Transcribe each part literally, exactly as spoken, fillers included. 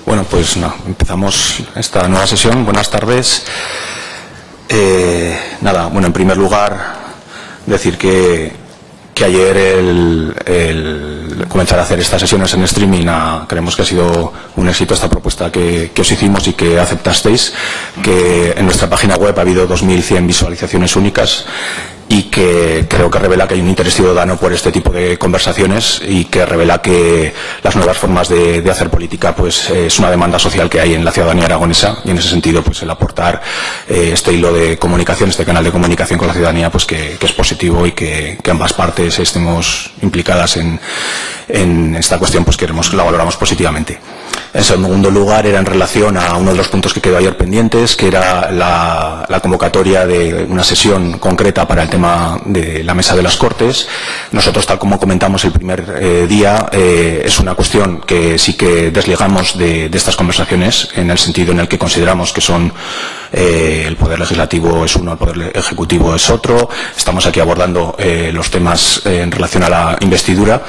Bueno, pues no, empezamos esta nueva sesión. Buenas tardes. Eh, nada, bueno, en primer lugar, decir que, que ayer el, el comenzar a hacer estas sesiones en streaming a, creemos que ha sido un éxito esta propuesta que, que os hicimos y que aceptasteis, que en nuestra página web ha habido dos mil cien visualizaciones únicas y que creo que revela que hay un interés ciudadano por este tipo de conversaciones y que revela que las nuevas formas de, de hacer política pues es una demanda social que hay en la ciudadanía aragonesa, y en ese sentido pues el aportar eh, este hilo de comunicación, este canal de comunicación con la ciudadanía, pues que, que es positivo, y que, que ambas partes estemos implicadas en, en esta cuestión, pues queremos, la valoramos positivamente. En segundo lugar, era en relación a uno de los puntos que quedó ayer pendientes, que era la, la convocatoria de una sesión concreta para el tema de la Mesa de las Cortes. Nosotros, tal como comentamos el primer eh, día, eh, es una cuestión que sí que desligamos de, de estas conversaciones, en el sentido en el que consideramos que son eh, el Poder Legislativo es uno, el Poder Ejecutivo es otro. Estamos aquí abordando eh, los temas eh, en relación a la investidura.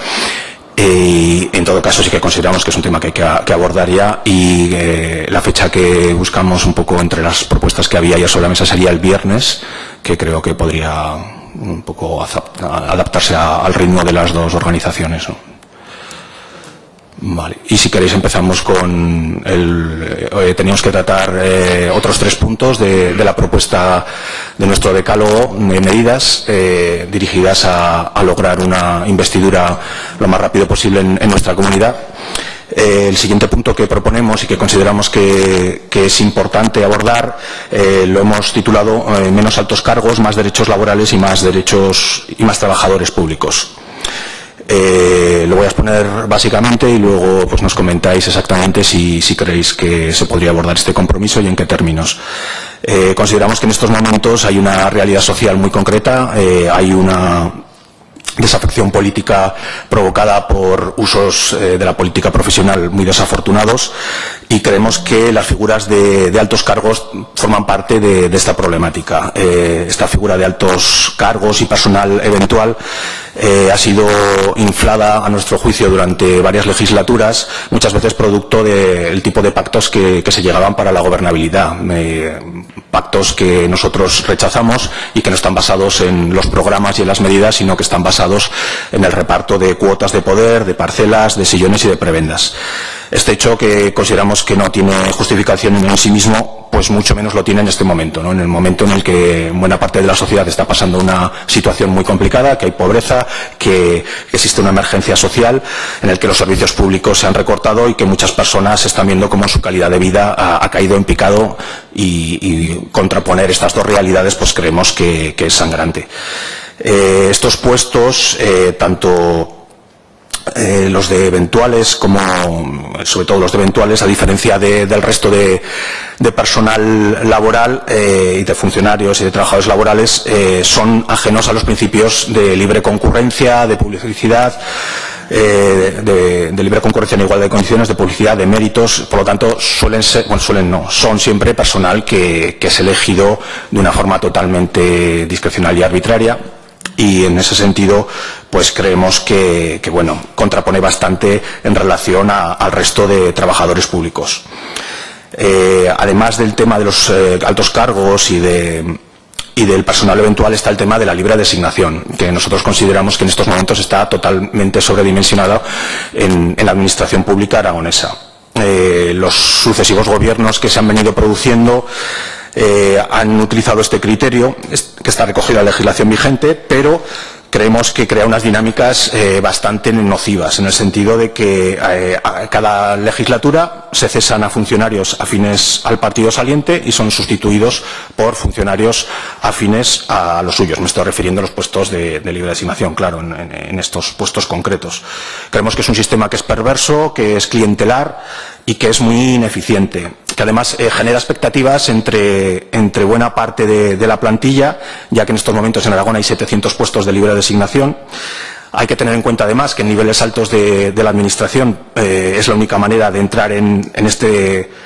Y en todo caso sí que consideramos que es un tema que hay que, que abordar ya, y eh, la fecha que buscamos un poco entre las propuestas que había ya sobre la mesa sería el viernes, que creo que podría un poco adaptarse a, al ritmo de las dos organizaciones, ¿no? Vale. Y si queréis empezamos con el... Eh, teníamos que tratar eh, otros tres puntos de, de la propuesta de nuestro decálogo de medidas eh, dirigidas a, a lograr una investidura lo más rápido posible en, en nuestra comunidad. Eh, el siguiente punto que proponemos y que consideramos que, que es importante abordar eh, lo hemos titulado eh, menos altos cargos, más derechos laborales y más derechos y más trabajadores públicos. Eh, lo voy a exponer básicamente y luego pues nos comentáis exactamente si, si creéis que se podría abordar este compromiso y en qué términos. Eh, consideramos que en estos momentos hay una realidad social muy concreta, eh, hay una desafección política provocada por usos eh, de la política profesional muy desafortunados, y creemos que las figuras de, de altos cargos forman parte de, de esta problemática. Eh, esta figura de altos cargos y personal eventual eh, ha sido inflada, a nuestro juicio, durante varias legislaturas, muchas veces producto del tipo de pactos que, que se llegaban para la gobernabilidad. Eh, pactos que nosotros rechazamos y que no están basados en los programas y en las medidas, sino que están basados en el reparto de cuotas de poder, de parcelas, de sillones y de prebendas. Este hecho, que consideramos que no tiene justificación en sí mismo, pues mucho menos lo tiene en este momento, ¿no? En el momento en el que buena parte de la sociedad está pasando una situación muy complicada, que hay pobreza, que existe una emergencia social, en el que los servicios públicos se han recortado y que muchas personas están viendo cómo su calidad de vida ha, ha caído en picado, y, y contraponer estas dos realidades pues creemos que, que es sangrante. Eh, estos puestos, eh, tanto Eh, los de eventuales como, sobre todo los de eventuales, a diferencia de, del resto de, de personal laboral eh, y de funcionarios y de trabajadores laborales, eh, son ajenos a los principios de libre concurrencia, de publicidad, eh, de, de libre concurrencia en igualdad de condiciones, de publicidad, de méritos. Por lo tanto, suelen ser, bueno, suelen no, son siempre personal que, que es elegido de una forma totalmente discrecional y arbitraria. Y en ese sentido, pues creemos que, que bueno, contrapone bastante en relación a, al resto de trabajadores públicos. Eh, además del tema de los eh, altos cargos y, de, y del personal eventual, está el tema de la libre designación, que nosotros consideramos que en estos momentos está totalmente sobredimensionado en, en la administración pública aragonesa. Eh, los sucesivos gobiernos que se han venido produciendo Eh, han utilizado este criterio, que está recogido en la legislación vigente, pero creemos que crea unas dinámicas eh, bastante nocivas, en el sentido de que eh, a cada legislatura se cesan a funcionarios afines al partido saliente y son sustituidos por funcionarios afines a los suyos. Me estoy refiriendo a los puestos de, de libre designación, claro, en, en, en estos puestos concretos. Creemos que es un sistema que es perverso, que es clientelar y que es muy ineficiente, que además eh, genera expectativas entre, entre buena parte de, de la plantilla, ya que en estos momentos en Aragón hay setecientos puestos de libre designación. Hay que tener en cuenta además que en niveles altos de, de la administración eh, es la única manera de entrar en, en, este,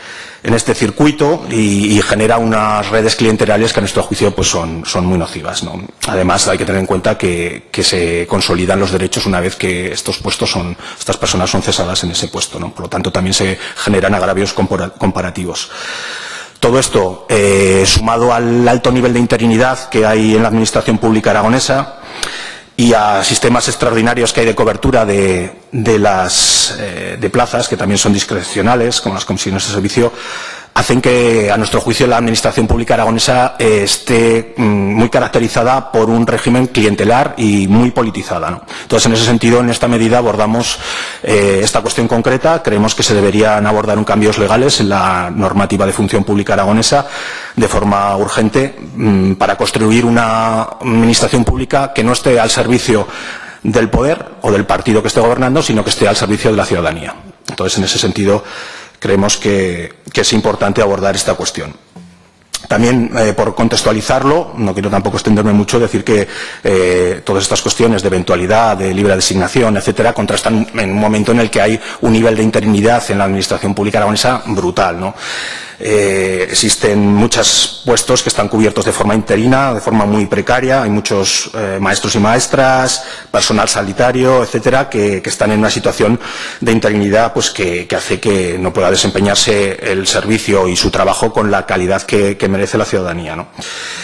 en este circuito y, y genera unas redes clientelares que a nuestro juicio pues son, son muy nocivas, ¿no? Además hay que tener en cuenta que, que se consolidan los derechos una vez que estos puestos son, estas personas son cesadas en ese puesto, ¿no? Por lo tanto también se generan agravios comparativos. Todo esto eh, sumado al alto nivel de interinidad que hay en la administración pública aragonesa y a sistemas extraordinarios que hay de cobertura de, de las eh, de plazas, que también son discrecionales, como las comisiones de servicio, hacen que, a nuestro juicio, la administración pública aragonesa eh, esté mm, muy caracterizada por un régimen clientelar y muy politizada, ¿no? Entonces, en ese sentido, en esta medida abordamos eh, esta cuestión concreta. Creemos que se deberían abordar un cambios legales en la normativa de función pública aragonesa de forma urgente mm, para construir una administración pública que no esté al servicio del poder o del partido que esté gobernando, sino que esté al servicio de la ciudadanía. Entonces, en ese sentido, creemos que, que es importante abordar esta cuestión. También, eh, por contextualizarlo, no quiero tampoco extenderme mucho, decir que eh, todas estas cuestiones de eventualidad, de libre designación, etcétera, contrastan en un momento en el que hay un nivel de interinidad en la administración pública aragonesa brutal, ¿no? Eh, existen muchos puestos que están cubiertos de forma interina, de forma muy precaria. Hay muchos eh, maestros y maestras, personal sanitario, etcétera, que, que están en una situación de interinidad pues, que, que hace que no pueda desempeñarse el servicio y su trabajo con la calidad que, que merece la ciudadanía, ¿no?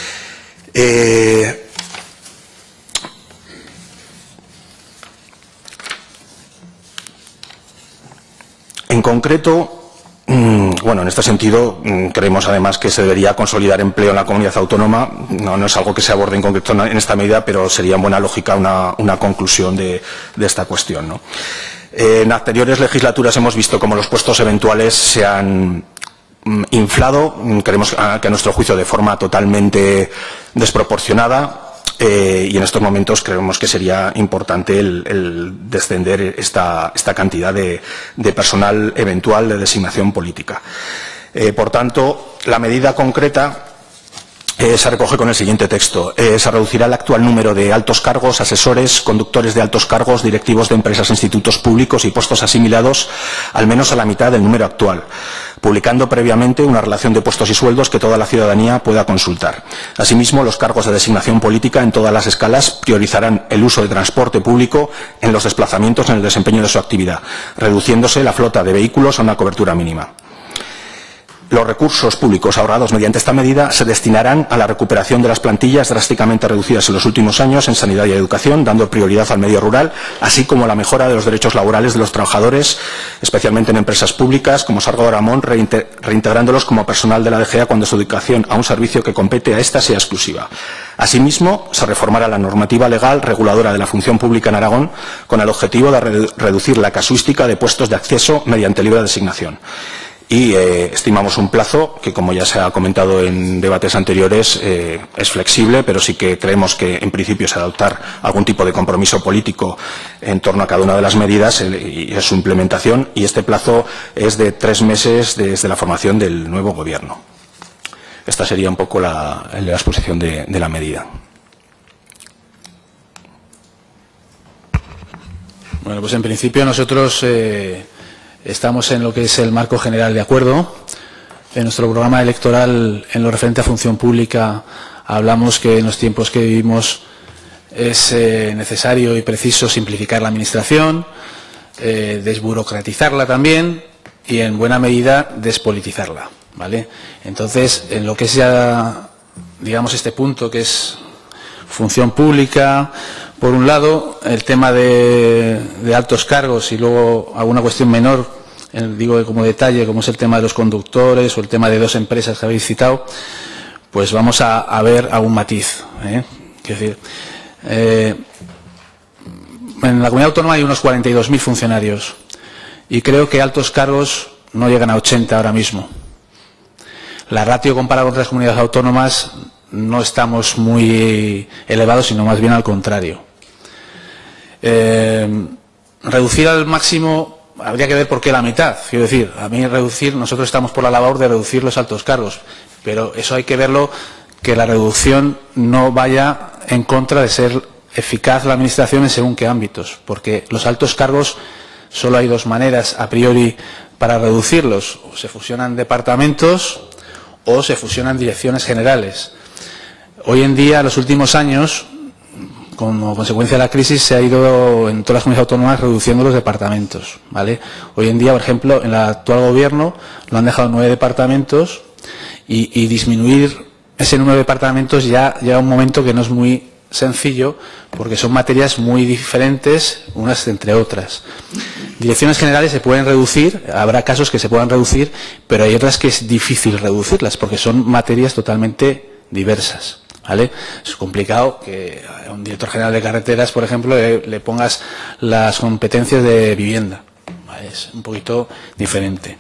Eh, en concreto, bueno, en este sentido, creemos además que se debería consolidar empleo en la comunidad autónoma. No, no es algo que se aborde en concreto en esta medida, pero sería en buena lógica una, una conclusión de, de esta cuestión, ¿no? Eh, en anteriores legislaturas hemos visto cómo los puestos eventuales se han mm, inflado, creemos que a nuestro juicio de forma totalmente desproporcionada. Eh, y en estos momentos creemos que sería importante el, el descender esta, esta cantidad de, de personal eventual de designación política. Eh, por tanto, la medida concreta eh, se recoge con el siguiente texto. Eh, se reducirá el actual número de altos cargos, asesores, conductores de altos cargos, directivos de empresas e institutos públicos y puestos asimilados al menos a la mitad del número actual, publicando previamente una relación de puestos y sueldos que toda la ciudadanía pueda consultar. Asimismo, los cargos de designación política en todas las escalas priorizarán el uso de transporte público en los desplazamientos en el desempeño de su actividad, reduciéndose la flota de vehículos a una cobertura mínima. Los recursos públicos ahorrados mediante esta medida se destinarán a la recuperación de las plantillas drásticamente reducidas en los últimos años en sanidad y educación, dando prioridad al medio rural, así como a la mejora de los derechos laborales de los trabajadores, especialmente en empresas públicas, como Sargo de Ramón, reintegrándolos como personal de la D G A cuando su dedicación a un servicio que compete a ésta sea exclusiva. Asimismo, se reformará la normativa legal reguladora de la función pública en Aragón con el objetivo de redu- reducir la casuística de puestos de acceso mediante libre designación. Y eh, estimamos un plazo que, como ya se ha comentado en debates anteriores, eh, es flexible, pero sí que creemos que en principio es adoptar algún tipo de compromiso político en torno a cada una de las medidas y su implementación, y este plazo es de tres meses desde la formación del nuevo Gobierno. Esta sería un poco la, la exposición de, de la medida. Bueno, pues en principio nosotros eh, estamos en lo que es el marco general de acuerdo. En nuestro programa electoral, en lo referente a función pública, hablamos que en los tiempos que vivimos es eh, necesario y preciso simplificar la administración, eh, desburocratizarla también y, en buena medida, despolitizarla, ¿vale? Entonces, en lo que es ya, digamos, este punto que es función pública, por un lado, el tema de, de altos cargos y luego alguna cuestión menor, eh, digo como detalle, como es el tema de los conductores o el tema de dos empresas que habéis citado, pues vamos a, a ver algún matiz, ¿eh? Quiero decir, eh, en la comunidad autónoma hay unos cuarenta y dos mil funcionarios y creo que altos cargos no llegan a ochenta ahora mismo. La ratio comparada con otras comunidades autónomas no estamos muy elevados, sino más bien al contrario. Eh, reducir al máximo, habría que ver por qué la mitad. Quiero decir, a mí reducir, nosotros estamos por la labor de reducir los altos cargos, pero eso hay que verlo, que la reducción no vaya en contra de ser eficaz la administración en según qué ámbitos, porque los altos cargos solo hay dos maneras a priori para reducirlos o se fusionan departamentos o se fusionan direcciones generales. Hoy en día, en los últimos años, como consecuencia de la crisis, se ha ido en todas las comunidades autónomas reduciendo los departamentos, ¿vale? Hoy en día, por ejemplo, en el actual gobierno lo han dejado nueve departamentos y, y disminuir ese número de departamentos ya llega un momento que no es muy sencillo porque son materias muy diferentes unas entre otras. Direcciones generales se pueden reducir, habrá casos que se puedan reducir, pero hay otras que es difícil reducirlas porque son materias totalmente diversas. ¿Vale? Es complicado que a un director general de carreteras, por ejemplo, le, le pongas las competencias de vivienda. ¿Vale? Es un poquito diferente.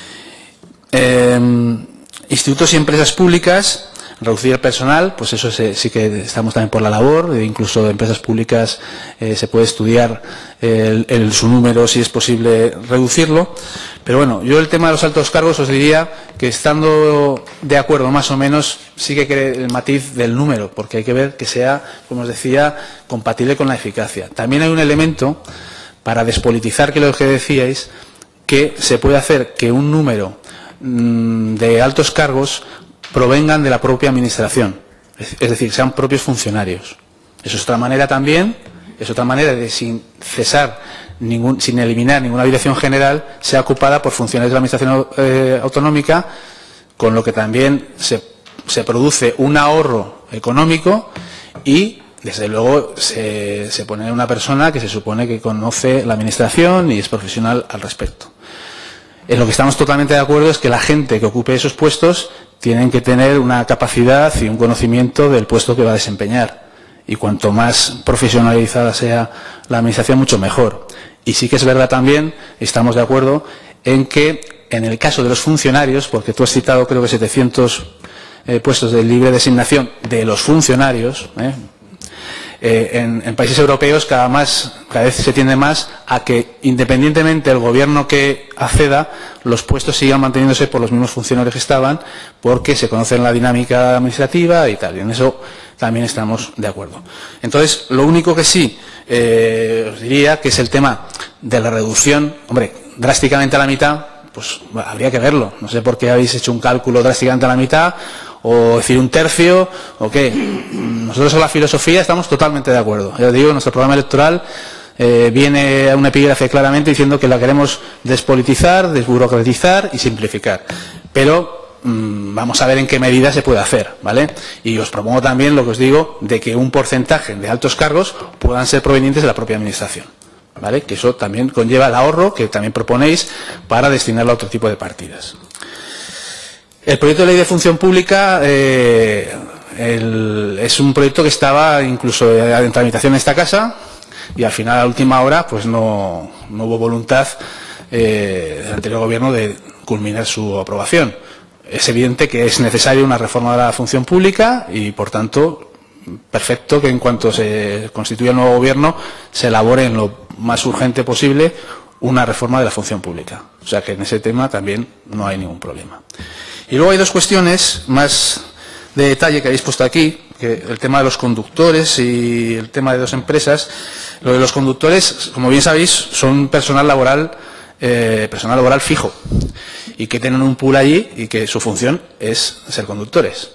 Eh, institutos y empresas públicas, reducir el personal, pues eso se, sí que estamos también por la labor, e incluso de empresas públicas eh, se puede estudiar el, el, su número, si es posible reducirlo. Pero bueno, yo el tema de los altos cargos os diría que estando de acuerdo más o menos, sí que quiere el matiz del número, porque hay que ver que sea, como os decía, compatible con la eficacia. También hay un elemento para despolitizar, que lo que decíais, que se puede hacer que un número mmm, de altos cargos provengan de la propia administración, es decir, sean propios funcionarios. Eso es otra manera también, es otra manera de sin cesar, ningún, sin eliminar ninguna dirección general, sea ocupada por funcionarios de la administración eh, autonómica, con lo que también se, se produce un ahorro económico y, desde luego, se, se pone una persona que se supone que conoce la administración y es profesional al respecto. En lo que estamos totalmente de acuerdo es que la gente que ocupe esos puestos tienen que tener una capacidad y un conocimiento del puesto que va a desempeñar. Y cuanto más profesionalizada sea la administración, mucho mejor. Y sí que es verdad también, estamos de acuerdo, en que en el caso de los funcionarios, porque tú has citado creo que setecientos eh, puestos de libre designación de los funcionarios, ¿eh? Eh, en, en países europeos cada, más, cada vez se tiende más a que, independientemente del gobierno que acceda, los puestos sigan manteniéndose por los mismos funcionarios que estaban, porque se conocen la dinámica administrativa y tal. Y en eso también estamos de acuerdo. Entonces, lo único que sí eh, os diría que es el tema de la reducción, hombre, drásticamente a la mitad, pues bueno, habría que verlo. No sé por qué habéis hecho un cálculo drásticamente a la mitad, o decir un tercio, o qué. Nosotros en la filosofía estamos totalmente de acuerdo. Ya os digo, nuestro programa electoral eh, viene un epígrafe claramente diciendo que la queremos despolitizar, desburocratizar y simplificar. Pero mmm, vamos a ver en qué medida se puede hacer, ¿vale? Y os propongo también lo que os digo, de que un porcentaje de altos cargos puedan ser provenientes de la propia administración, ¿vale? Que eso también conlleva el ahorro que también proponéis para destinarlo a otro tipo de partidas. El proyecto de ley de función pública eh, el, es un proyecto que estaba incluso en tramitación en esta casa y al final, a la última hora, pues no, no hubo voluntad eh, del anterior gobierno de culminar su aprobación. Es evidente que es necesaria una reforma de la función pública y, por tanto, perfecto que en cuanto se constituya el nuevo gobierno se elabore en lo más urgente posible una reforma de la función pública. O sea que en ese tema también no hay ningún problema. Y luego hay dos cuestiones más de detalle que habéis puesto aquí, que el tema de los conductores y el tema de dos empresas. Lo de los conductores, como bien sabéis, son personal laboral, eh, personal laboral fijo y que tienen un pool allí y que su función es ser conductores.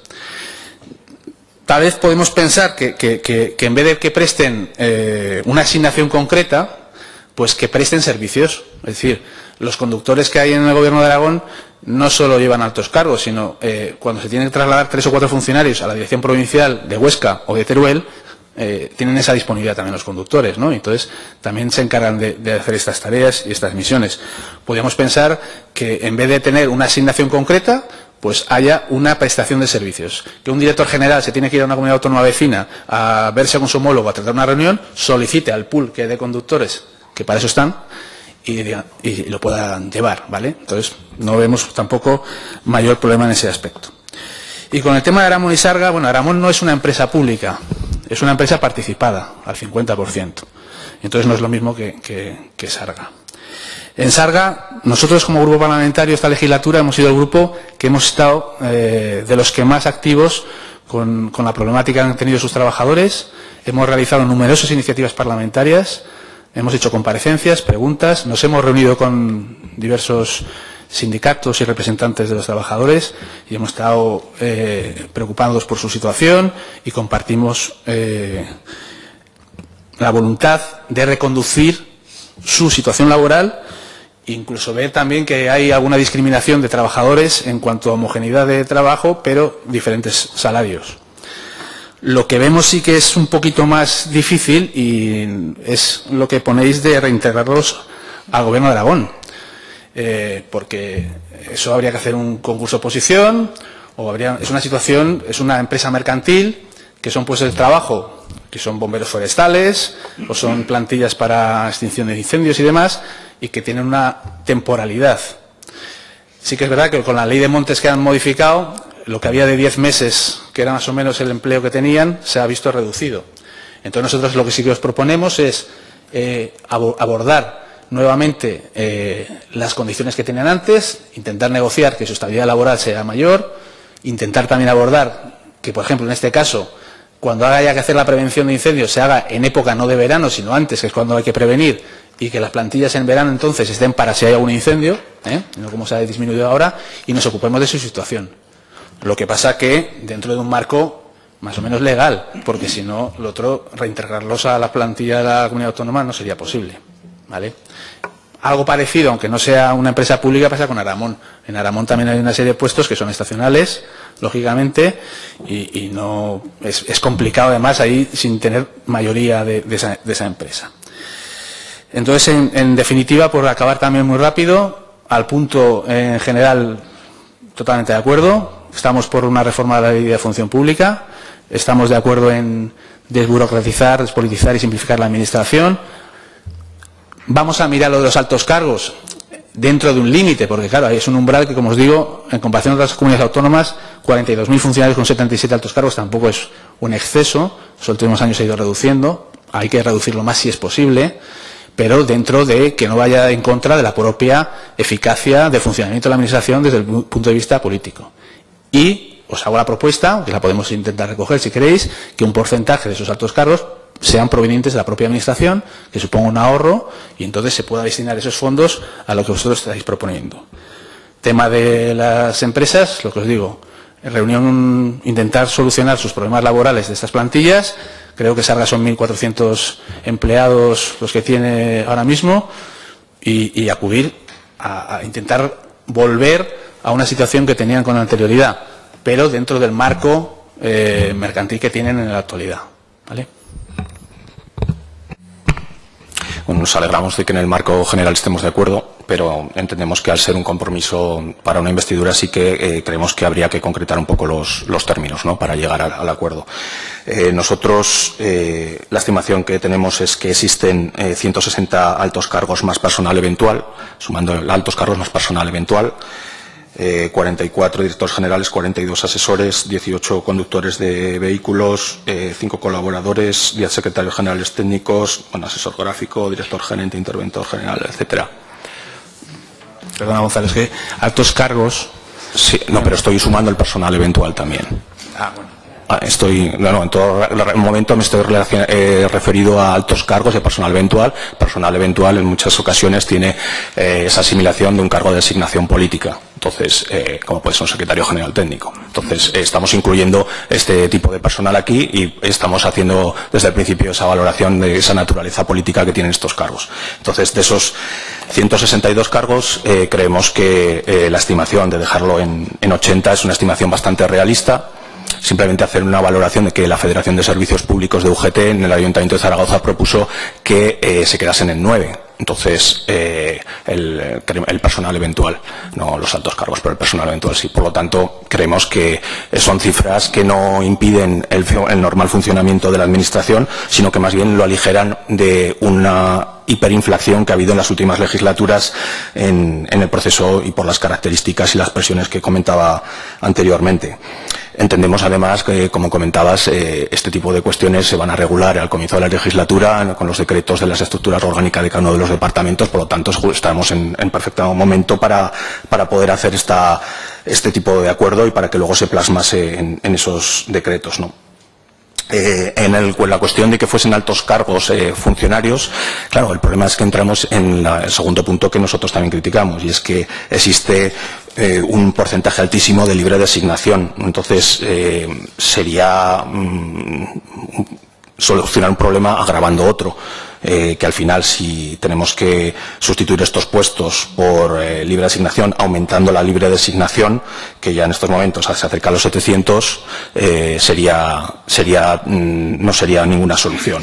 Tal vez podemos pensar que, que, que, que en vez de que presten eh, una asignación concreta, pues que presten servicios. Es decir, los conductores que hay en el Gobierno de Aragón no solo llevan altos cargos, sino eh, cuando se tienen que trasladar tres o cuatro funcionarios a la dirección provincial de Huesca o de Teruel, eh, tienen esa disponibilidad también los conductores, ¿no? Entonces, también se encargan de, de hacer estas tareas y estas misiones. Podríamos pensar que en vez de tener una asignación concreta, pues haya una prestación de servicios. Que un director general se tiene que ir a una comunidad autónoma vecina a verse con su homólogo, a tratar una reunión, solicite al pool que hay de conductores, que para eso están, y, y lo puedan llevar, ¿vale? Entonces, no vemos tampoco mayor problema en ese aspecto. Y con el tema de Aramón y Sarga, bueno, Aramón no es una empresa pública, es una empresa participada al cincuenta por ciento. Entonces no es lo mismo que, que, que Sarga. En Sarga, nosotros como grupo parlamentario esta legislatura hemos sido el grupo que hemos estado eh, de los que más activos con, con la problemática que han tenido sus trabajadores. Hemos realizado numerosas iniciativas parlamentarias Hemos hecho comparecencias, preguntas, nos hemos reunido con diversos sindicatos y representantes de los trabajadores y hemos estado eh, preocupados por su situación y compartimos eh, la voluntad de reconducir su situación laboral, incluso ver también que hay alguna discriminación de trabajadores en cuanto a homogeneidad de trabajo, pero diferentes salarios. Lo que vemos sí que es un poquito más difícil y es lo que ponéis de reintegrarlos al Gobierno de Aragón, eh, porque eso habría que hacer un concurso de oposición, o habría, es una situación, es una empresa mercantil, que son puestos de trabajo, que son bomberos forestales, o son plantillas para extinción de incendios y demás, y que tienen una temporalidad. Sí que es verdad que con la ley de montes que han modificado, lo que había de diez meses, que era más o menos el empleo que tenían, se ha visto reducido. Entonces nosotros lo que sí que os proponemos es eh, abordar nuevamente eh, las condiciones que tenían antes, intentar negociar que su estabilidad laboral sea mayor, intentar también abordar que, por ejemplo, en este caso, cuando haya que hacer la prevención de incendios se haga en época no de verano, sino antes, que es cuando hay que prevenir, y que las plantillas en verano entonces estén para si hay algún incendio, ¿eh? no como se ha disminuido ahora, y nos ocupemos de su situación. Lo que pasa que dentro de un marco más o menos legal, porque si no, lo otro, reintegrarlos a la plantilla de la comunidad autónoma no sería posible, ¿vale? Algo parecido, aunque no sea una empresa pública, pasa con Aramón. En Aramón también hay una serie de puestos que son estacionales, lógicamente, y, y no es, es complicado además ahí sin tener mayoría de, de, esa, de esa empresa. Entonces, en, en definitiva, por acabar también muy rápido, al punto en general totalmente de acuerdo. Estamos por una reforma de la ley de función pública, estamos de acuerdo en desburocratizar, despolitizar y simplificar la administración. Vamos a mirar lo de los altos cargos dentro de un límite, porque claro, ahí es un umbral que, como os digo, en comparación con otras comunidades autónomas, cuarenta y dos mil funcionarios con setenta y siete altos cargos tampoco es un exceso, los últimos años se ha ido reduciendo, hay que reducirlo más si es posible, pero dentro de que no vaya en contra de la propia eficacia de funcionamiento de la administración desde el punto de vista político. Y os hago la propuesta, que la podemos intentar recoger si queréis, que un porcentaje de esos altos cargos sean provenientes de la propia administración, que suponga un ahorro, y entonces se pueda destinar esos fondos a lo que vosotros estáis proponiendo. Tema de las empresas, lo que os digo, en reunión intentar solucionar sus problemas laborales de estas plantillas. Creo que Sarga son mil cuatrocientos empleados los que tiene ahora mismo, y, y acudir a, a intentar volver a una situación que tenían con anterioridad, pero dentro del marco eh, mercantil que tienen en la actualidad, ¿vale? Bueno, nos alegramos de que en el marco general estemos de acuerdo, pero entendemos que al ser un compromiso para una investidura sí que eh, creemos que habría que concretar un poco los, los términos, ¿no?, para llegar al, al acuerdo. Eh, nosotros, eh, la estimación que tenemos es que existen eh, ciento sesenta altos cargos más personal eventual, sumando altos cargos más personal eventual, Eh, cuarenta y cuatro directores generales, cuarenta y dos asesores, dieciocho conductores de vehículos, eh, cinco colaboradores, diez secretarios generales técnicos, bueno, asesor gráfico, director gerente, interventor general, etcétera. Perdona, González, que altos cargos. Sí, no, pero estoy sumando el personal eventual también. Ah, bueno. Estoy, no, no, en todo momento me estoy eh, referido a altos cargos de personal eventual. Personal eventual en muchas ocasiones tiene eh, esa asimilación de un cargo de designación política. Entonces, eh, como puede ser un secretario general técnico. Entonces, eh, estamos incluyendo este tipo de personal aquí y estamos haciendo desde el principio esa valoración de esa naturaleza política que tienen estos cargos. Entonces, de esos ciento sesenta y dos cargos, eh, creemos que eh, la estimación de dejarlo en, en ochenta es una estimación bastante realista. Simplemente hacer una valoración de que la Federación de Servicios Públicos de U G T en el Ayuntamiento de Zaragoza propuso que eh, se quedasen en nueve. Entonces, eh, el, el personal eventual, no los altos cargos, pero el personal eventual sí. Por lo tanto, creemos que son cifras que no impiden el, el normal funcionamiento de la Administración, sino que más bien lo aligeran de una hiperinflación que ha habido en las últimas legislaturas en, en el proceso y por las características y las presiones que comentaba anteriormente. Entendemos además que, como comentabas, eh, este tipo de cuestiones se van a regular al comienzo de la legislatura con los decretos de las estructuras orgánicas de cada uno de los departamentos, por lo tanto estamos en, en perfecto momento para, para poder hacer esta, este tipo de acuerdo y para que luego se plasmase en, en esos decretos, ¿no? Eh, en, el, en la cuestión de que fuesen altos cargos eh, funcionarios, claro, el problema es que entramos en la, el segundo punto que nosotros también criticamos, y es que existe eh, un porcentaje altísimo de libre designación. Entonces, eh, sería mm, solucionar un problema agravando otro. Eh, que al final, si tenemos que sustituir estos puestos por eh, libre asignación, aumentando la libre designación, que ya en estos momentos se acerca a los setecientos, eh, sería, sería, mm, no sería ninguna solución.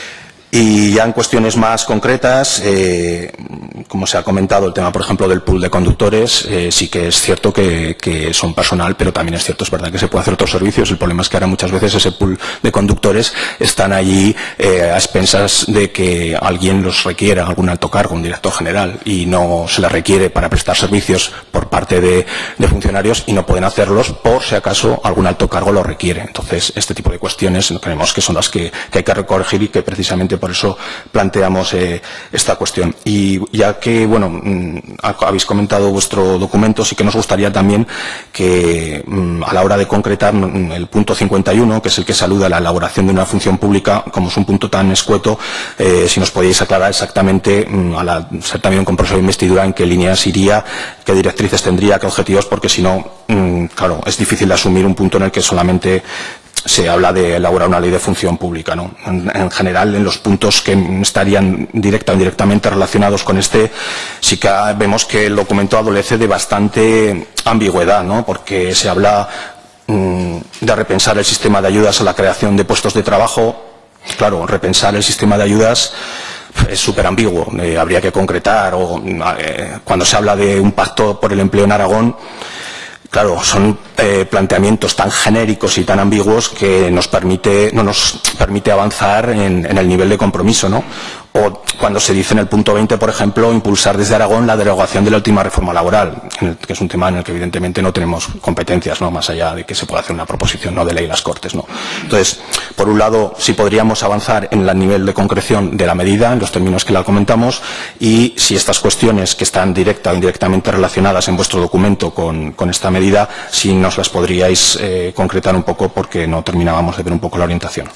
Y ya en cuestiones más concretas, eh, como se ha comentado, el tema, por ejemplo, del pool de conductores, eh, sí que es cierto que, que son personal, pero también es cierto, es verdad que se pueden hacer otros servicios. El problema es que ahora muchas veces ese pool de conductores están allí eh, a expensas de que alguien los requiera, algún alto cargo, un director general, y no se les requiere para prestar servicios por parte de, de funcionarios, y no pueden hacerlos por si acaso algún alto cargo lo requiere. Entonces, este tipo de cuestiones creemos que son las que, que hay que corregir, y que precisamente por eso planteamos eh, esta cuestión. Y ya que, bueno, mmm, habéis comentado vuestro documento, sí que nos gustaría también que mmm, a la hora de concretar mmm, el punto cincuenta y uno, que es el que saluda a la elaboración de una función pública, como es un punto tan escueto, eh, si nos podíais aclarar exactamente, mmm, a la, ser también un compromiso de investidura, en qué líneas iría, qué directrices tendría, qué objetivos, porque si no, mmm, claro, es difícil de asumir un punto en el que solamente se habla de elaborar una ley de función pública, ¿no? En, en general, en los puntos que estarían directa o indirectamente relacionados con este, sí que vemos que el documento adolece de bastante ambigüedad, ¿no? Porque se habla mmm, de repensar el sistema de ayudas a la creación de puestos de trabajo. Claro, repensar el sistema de ayudas es súper ambiguo, eh, habría que concretar, o eh, cuando se habla de un pacto por el empleo en Aragón, claro, son eh, planteamientos tan genéricos y tan ambiguos que nos permite, no nos permite avanzar en, en el nivel de compromiso, ¿no? O cuando se dice en el punto veinte, por ejemplo, impulsar desde Aragón la derogación de la última reforma laboral, que es un tema en el que evidentemente no tenemos competencias, ¿no? Más allá de que se pueda hacer una proposición no de ley en las Cortes, ¿no? Entonces, por un lado, sí podríamos avanzar en el nivel de concreción de la medida, en los términos que la comentamos, y si estas cuestiones que están directa o indirectamente relacionadas en vuestro documento con, con esta medida, si nos las podríais eh, concretar un poco, porque no terminábamos de ver un poco la orientación.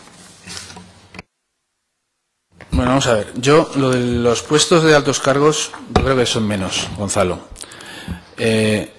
Bueno, vamos a ver. Yo, lo de los puestos de altos cargos, yo creo que son menos, Gonzalo. Eh,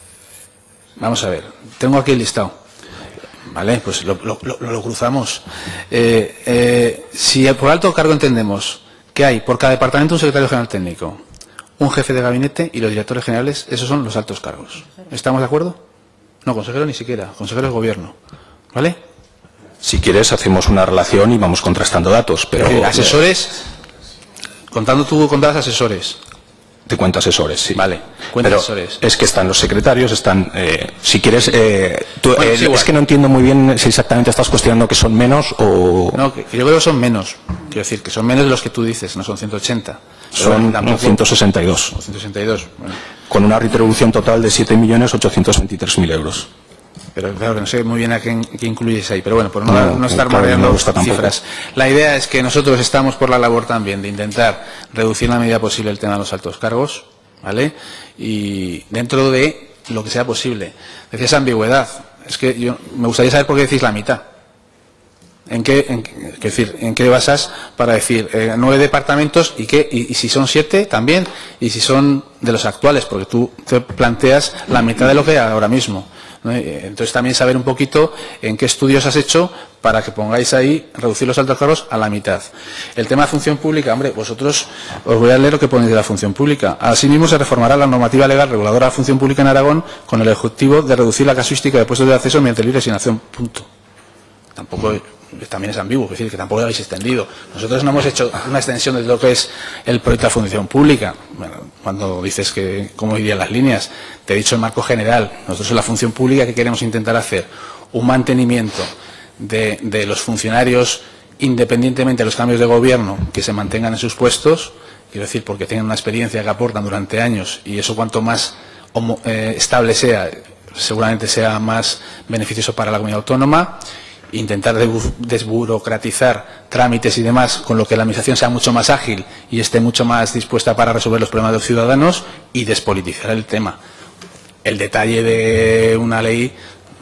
vamos a ver. Tengo aquí el listado. Vale, pues lo, lo, lo, lo cruzamos. Eh, eh, si por alto cargo entendemos que hay por cada departamento un secretario general técnico, un jefe de gabinete y los directores generales, esos son los altos cargos. ¿Estamos de acuerdo? No, consejero ni siquiera. Consejero de gobierno. ¿Vale? Si quieres, hacemos una relación y vamos contrastando datos, pero... Eh, asesores, contando tú, contas asesores. Te cuento asesores, sí. Vale, cuenta pero asesores. Es que están los secretarios, están... Eh, si quieres... Eh, tú, bueno, eh, sí, es que no entiendo muy bien si exactamente estás cuestionando que son menos o... No, que, que yo creo que son menos. Quiero decir, que son menos de los que tú dices, no son ciento ochenta. Son tampoco, ciento sesenta y dos. ciento sesenta y dos, bueno. Con una retribución total de siete millones ochocientos veintitrés mil euros. Pero claro, que no sé muy bien a qué, qué incluyes ahí. Pero bueno, por no, no, no estar claro, mareando no cifras. La idea es que nosotros estamos por la labor también de intentar reducir en la medida posible el tema de los altos cargos, ¿vale? Y dentro de lo que sea posible. Decías ambigüedad. Es que yo me gustaría saber por qué decís la mitad. ¿En qué, en, es decir, ¿en qué basas para decir eh, nueve departamentos y qué? Y, y si son siete también, y si son de los actuales, porque tú te planteas la mitad de lo que hay ahora mismo. Entonces también saber un poquito en qué estudios has hecho para que pongáis ahí reducir los altos cargos a la mitad. El tema de función pública, hombre, vosotros os voy a leer lo que ponéis de la función pública. Asimismo se reformará la normativa legal reguladora de la función pública en Aragón con el objetivo de reducir la casuística de puestos de acceso mediante libre asignación. Punto. Tampoco también es ambiguo, es decir, que tampoco lo habéis extendido. Nosotros no hemos hecho una extensión de lo que es el proyecto de función pública. Bueno, cuando dices que cómo irían las líneas, te he dicho el marco general. Nosotros en la función pública que queremos intentar hacer un mantenimiento de, de los funcionarios independientemente de los cambios de gobierno, que se mantengan en sus puestos, quiero decir, porque tengan una experiencia que aportan durante años y eso cuanto más homo, eh, estable sea, seguramente sea más beneficioso para la comunidad autónoma. Intentar desburocratizar trámites y demás, con lo que la administración sea mucho más ágil y esté mucho más dispuesta para resolver los problemas de los ciudadanos, y despolitizar el tema. El detalle de una ley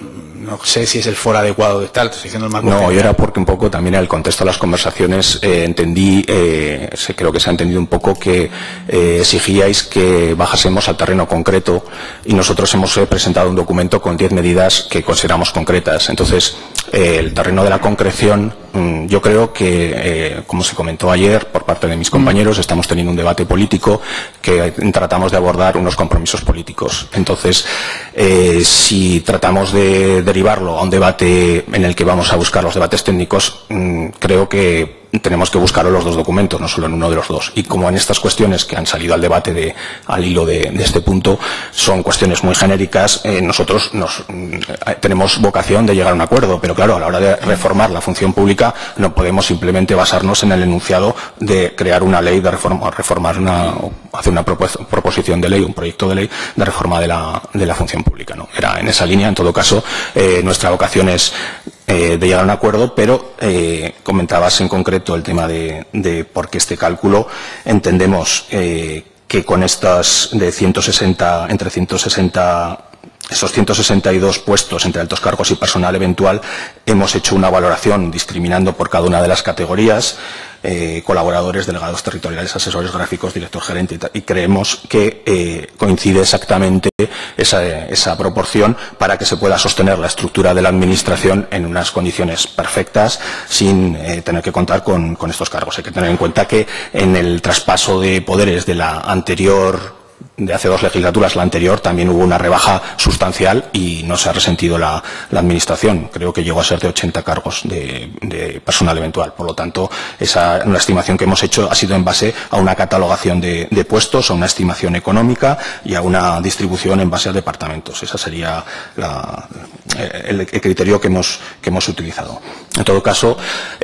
no sé si es el foro adecuado de tal, estoy diciendo el marco. No, yo era porque un poco también en el contexto de las conversaciones eh, entendí, eh, creo que se ha entendido un poco que eh, exigíais que bajásemos al terreno concreto y nosotros hemos eh, presentado un documento con diez medidas que consideramos concretas. Entonces, eh, el terreno de la concreción, mmm, yo creo que, eh, como se comentó ayer por parte de mis compañeros, estamos teniendo un debate político que tratamos de abordar unos compromisos políticos. Entonces, eh, si tratamos de derivarlo a un debate en el que vamos a buscar los debates técnicos, mmm, creo que tenemos que buscarlo en los dos documentos, no solo en uno de los dos. Y como en estas cuestiones que han salido al debate de, al hilo de, de este punto son cuestiones muy genéricas, eh, nosotros nos, eh, tenemos vocación de llegar a un acuerdo, pero claro, a la hora de reformar la función pública no podemos simplemente basarnos en el enunciado de crear una ley de reforma, reformar una, hacer una proposición de ley, un proyecto de ley de reforma de la, de la función pública, ¿no? Era en esa línea. En todo caso, eh, nuestra vocación es Eh, de llegar a un acuerdo, pero eh, comentabas en concreto el tema de, de por qué este cálculo. Entendemos eh, que con estas de ciento sesenta, entre ciento sesenta, esos ciento sesenta y dos puestos entre altos cargos y personal eventual, hemos hecho una valoración discriminando por cada una de las categorías, eh, colaboradores, delegados territoriales, asesores gráficos, director gerente, y, y creemos que eh, coincide exactamente esa, esa proporción para que se pueda sostener la estructura de la administración en unas condiciones perfectas sin eh, tener que contar con, con estos cargos. Hay que tener en cuenta que en el traspaso de poderes de la anterior, de hace dos legislaturas, la anterior, también hubo una rebaja sustancial y no se ha resentido la, la administración. Creo que llegó a ser de ochenta cargos de, de personal eventual. Por lo tanto, esa, una estimación que hemos hecho ha sido en base a una catalogación de, de puestos, a una estimación económica y a una distribución en base a departamentos. Ese sería la, el, el criterio que hemos, que hemos utilizado. En todo caso,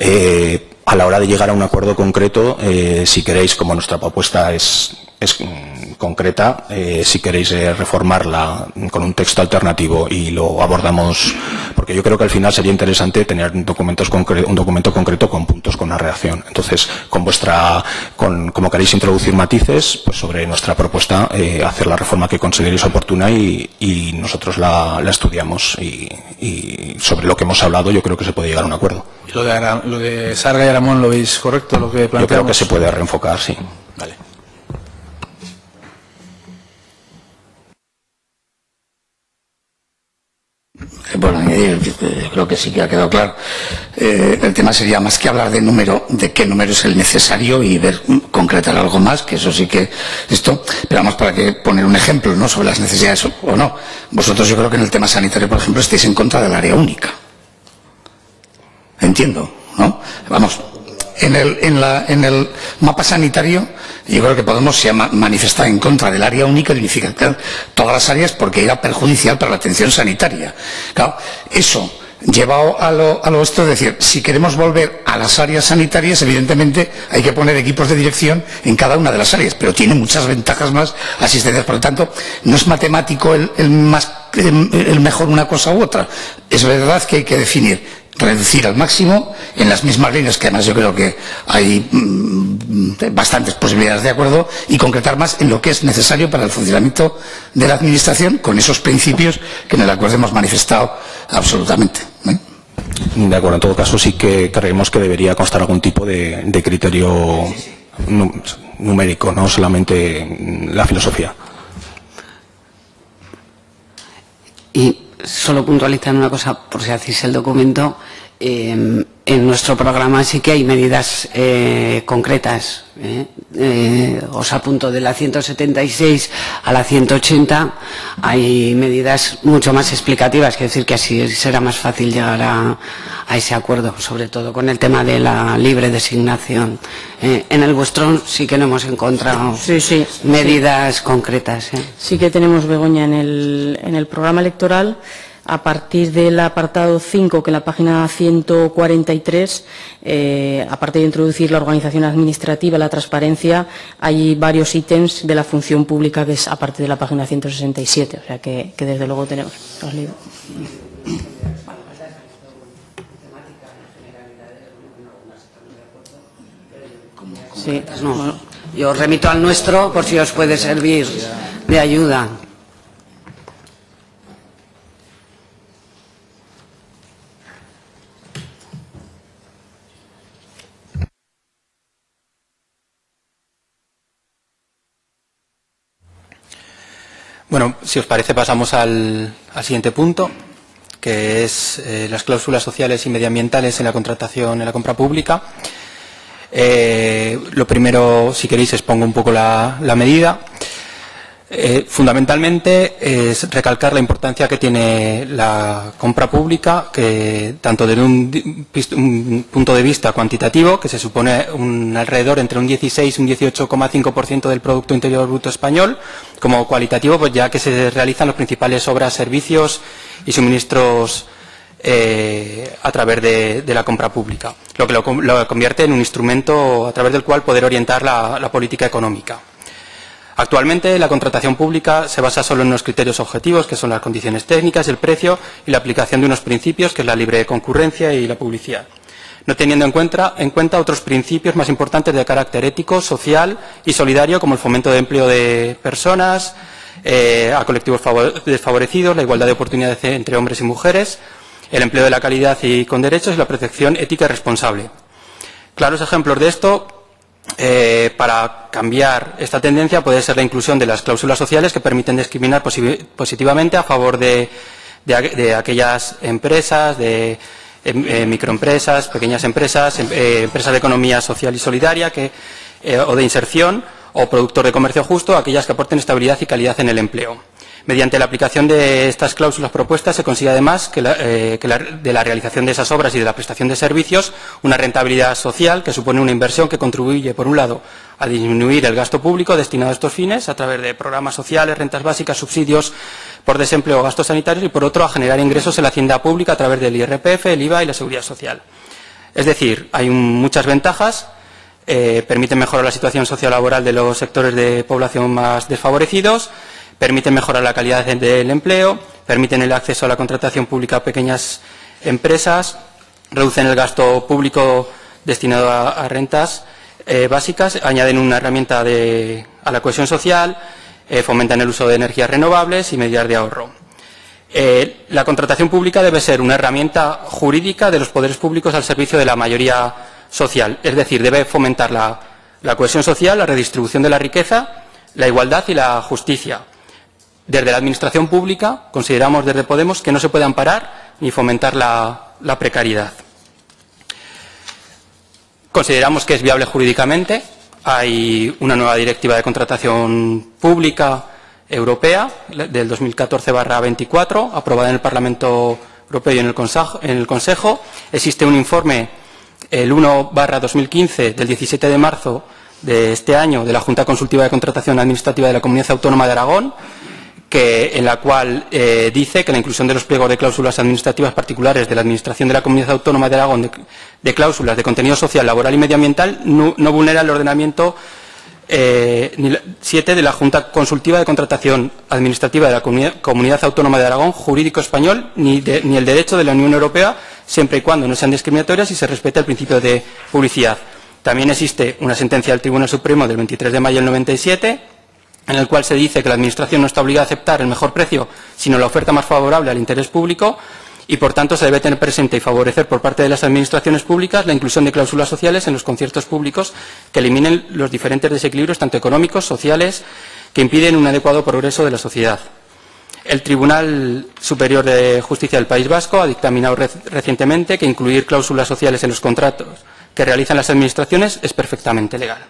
eh, a la hora de llegar a un acuerdo concreto, eh, si queréis, como nuestra propuesta es es concreta, eh, si queréis eh, reformarla con un texto alternativo y lo abordamos, porque yo creo que al final sería interesante tener documentos concre un documento concreto con puntos, con una reacción. Entonces, con vuestra, con, como queréis introducir matices, pues sobre nuestra propuesta, eh, hacer la reforma que consideréis oportuna y, y nosotros la, la estudiamos y, y sobre lo que hemos hablado yo creo que se puede llegar a un acuerdo. Lo de, Ara, lo de Sarga y Aramón, ¿lo veis correcto? Lo que planteamos? Yo creo que se puede reenfocar, sí. Vale. Bueno, añadir, creo que sí que ha quedado claro. Eh, el tema sería más que hablar de número, de qué número es el necesario y ver, concretar algo más, que eso sí que esto, pero vamos, para que poner un ejemplo, ¿no?, sobre las necesidades o, o no. Vosotros, yo creo que en el tema sanitario, por ejemplo, estáis en contra del área única. Entiendo, ¿no? Vamos, en el, en la, en el mapa sanitario, yo creo que Podemos se ha manifestado en contra del área única, de unificar todas las áreas, porque era perjudicial para la atención sanitaria. Claro, eso llevado a lo, a lo esto, es decir, si queremos volver a las áreas sanitarias, evidentemente hay que poner equipos de dirección en cada una de las áreas, pero tiene muchas ventajas más asistencias. Por lo tanto, no es matemático el, el, más, el, el mejor una cosa u otra. Es verdad que hay que definir, reducir al máximo en las mismas líneas, que además yo creo que hay mmm, bastantes posibilidades de acuerdo, y concretar más en lo que es necesario para el funcionamiento de la administración con esos principios que en el acuerdo hemos manifestado absolutamente, ¿eh? De acuerdo, en todo caso sí que creemos que debería constar algún tipo de, de criterio numérico, no solamente la filosofía. Y solo puntualizar una cosa, por si hacéis el documento, eh, en nuestro programa sí que hay medidas eh, concretas. ¿eh? Eh, os apunto, de la ciento setenta y seis a la ciento ochenta hay medidas mucho más explicativas, que decir que así será más fácil llegar a, a ese acuerdo, sobre todo con el tema de la libre designación. Eh, en el vuestro sí que no hemos encontrado sí, sí, medidas sí. concretas. ¿eh? Sí que tenemos, Begoña, en el, en el programa electoral, a partir del apartado cinco, que en la página ciento cuarenta y tres, eh, aparte de introducir la organización administrativa, la transparencia, hay varios ítems de la función pública, que es aparte de la página ciento sesenta y siete, o sea que, que desde luego tenemos. Os leo. Sí, no, yo os remito al nuestro por si os puede servir de ayuda. Bueno, si os parece pasamos al, al siguiente punto, que es eh, las cláusulas sociales y medioambientales en la contratación, en la compra pública. Eh, lo primero, si queréis, expongo un poco la, la medida. Eh, fundamentalmente es recalcar la importancia que tiene la compra pública, que tanto desde un, un punto de vista cuantitativo, que se supone un alrededor entre un dieciséis y un dieciocho coma cinco por ciento del Producto Interior Bruto español, como cualitativo, pues ya que se realizan las principales obras, servicios y suministros eh, a través de, de la compra pública, lo que lo, lo convierte en un instrumento a través del cual poder orientar la, la política económica. Actualmente la contratación pública se basa solo en unos criterios objetivos, que son las condiciones técnicas, el precio y la aplicación de unos principios, que es la libre concurrencia y la publicidad, no teniendo en cuenta, en cuenta otros principios más importantes de carácter ético, social y solidario, como el fomento de empleo de personas, eh, a colectivos desfavorecidos, la igualdad de oportunidades entre hombres y mujeres, el empleo de la calidad y con derechos y la protección ética y responsable. Claros ejemplos de esto. Eh, para cambiar esta tendencia puede ser la inclusión de las cláusulas sociales que permiten discriminar positivamente a favor de, de, de aquellas empresas, de eh, microempresas, pequeñas empresas, eh, empresas de economía social y solidaria que, eh, o de inserción o productor de comercio justo, aquellas que aporten estabilidad y calidad en el empleo. Mediante la aplicación de estas cláusulas propuestas se consigue además que, la, eh, que la, de la realización de esas obras y de la prestación de servicios una rentabilidad social que supone una inversión que contribuye, por un lado, a disminuir el gasto público destinado a estos fines a través de programas sociales, rentas básicas, subsidios por desempleo o gastos sanitarios, y por otro, a generar ingresos en la hacienda pública a través del I R P F, el I V A y la seguridad social. Es decir, hay un, muchas ventajas. Eh, permiten mejorar la situación sociolaboral de los sectores de población más desfavorecidos, permiten mejorar la calidad del empleo, permiten el acceso a la contratación pública a pequeñas empresas, reducen el gasto público destinado a, a rentas eh, básicas, añaden una herramienta de, a la cohesión social, eh, fomentan el uso de energías renovables y medidas de ahorro. Eh, la contratación pública debe ser una herramienta jurídica de los poderes públicos al servicio de la mayoría social, es decir, debe fomentar la, la cohesión social, la redistribución de la riqueza, la igualdad y la justicia. Desde la Administración pública consideramos desde Podemos que no se puede amparar ni fomentar la, la precariedad. Consideramos que es viable jurídicamente. Hay una nueva directiva de contratación pública europea del dos mil catorce barra veinticuatro, aprobada en el Parlamento Europeo y en el Consejo. En el Consejo. Existe un informe, el uno barra dos mil quince, del diecisiete de marzo de este año, de la Junta Consultiva de Contratación Administrativa de la Comunidad Autónoma de Aragón, que, en la cual eh, dice que la inclusión de los pliegos de cláusulas administrativas particulares de la Administración de la Comunidad Autónoma de Aragón de, de cláusulas de contenido social, laboral y medioambiental no, no vulnera el ordenamiento eh, siete de la Junta Consultiva de Contratación Administrativa de la Comunidad, Comunidad Autónoma de Aragón, jurídico español, ni, de, ni el derecho de la Unión Europea, siempre y cuando no sean discriminatorias y se respete el principio de publicidad. También existe una sentencia del Tribunal Supremo del veintitrés de mayo del noventa y siete, en el cual se dice que la Administración no está obligada a aceptar el mejor precio, sino la oferta más favorable al interés público, y por tanto se debe tener presente y favorecer por parte de las Administraciones públicas la inclusión de cláusulas sociales en los conciertos públicos que eliminen los diferentes desequilibrios, tanto económicos, sociales, que impiden un adecuado progreso de la sociedad. El Tribunal Superior de Justicia del País Vasco ha dictaminado re recientemente que incluir cláusulas sociales en los contratos que realizan las Administraciones es perfectamente legal.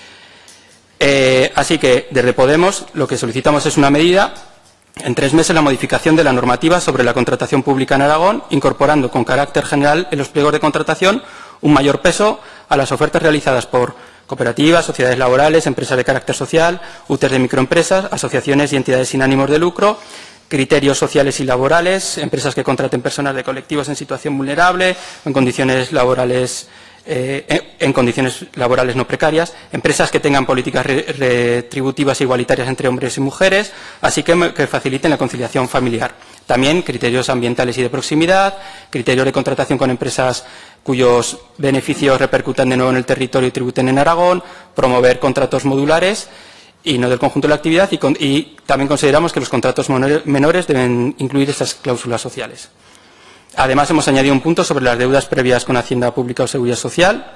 Eh, así que, desde Podemos, lo que solicitamos es una medida, en tres meses, la modificación de la normativa sobre la contratación pública en Aragón, incorporando con carácter general en los pliegos de contratación un mayor peso a las ofertas realizadas por cooperativas, sociedades laborales, empresas de carácter social, U T Es de microempresas, asociaciones y entidades sin ánimos de lucro, criterios sociales y laborales, empresas que contraten personas de colectivos en situación vulnerable, en condiciones laborales Eh, en, en condiciones laborales no precarias, empresas que tengan políticas re, retributivas e igualitarias entre hombres y mujeres, así que, que faciliten la conciliación familiar. También criterios ambientales y de proximidad, criterios de contratación con empresas cuyos beneficios repercutan de nuevo en el territorio y tributen en Aragón, promover contratos modulares y no del conjunto de la actividad, y, con, y también consideramos que los contratos menores deben incluir estas cláusulas sociales. Además, hemos añadido un punto sobre las deudas previas con Hacienda Pública o Seguridad Social,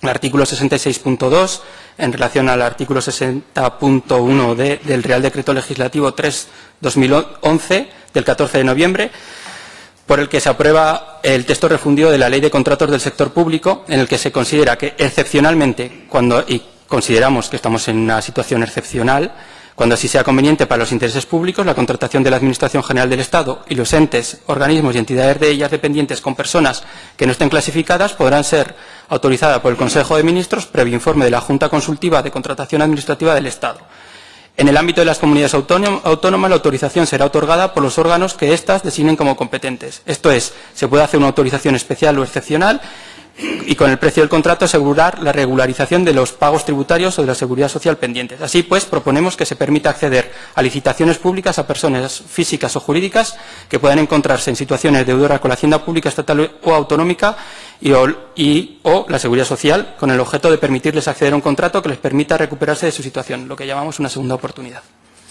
el artículo sesenta y seis punto dos, en relación al artículo sesenta punto uno de, del Real Decreto Legislativo tres barra dos mil once, del catorce de noviembre, por el que se aprueba el texto refundido de la Ley de Contratos del Sector Público, en el que se considera que excepcionalmente, cuando, y consideramos que estamos en una situación excepcional, cuando así sea conveniente para los intereses públicos, la contratación de la Administración General del Estado y los entes, organismos y entidades de ellas dependientes con personas que no estén clasificadas podrán ser autorizadas por el Consejo de Ministros previo informe de la Junta Consultiva de Contratación Administrativa del Estado. En el ámbito de las comunidades autónomas, la autorización será otorgada por los órganos que éstas designen como competentes. Esto es, se puede hacer una autorización especial o excepcional y con el precio del contrato asegurar la regularización de los pagos tributarios o de la seguridad social pendientes. Así pues, proponemos que se permita acceder a licitaciones públicas a personas físicas o jurídicas que puedan encontrarse en situaciones deudoras con la hacienda pública, estatal o autonómica y o, y, o la seguridad social, con el objeto de permitirles acceder a un contrato que les permita recuperarse de su situación, lo que llamamos una segunda oportunidad.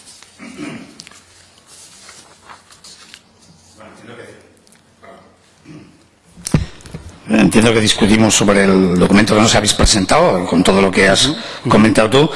Entiendo que discutimos sobre el documento que nos habéis presentado, con todo lo que has comentado tú.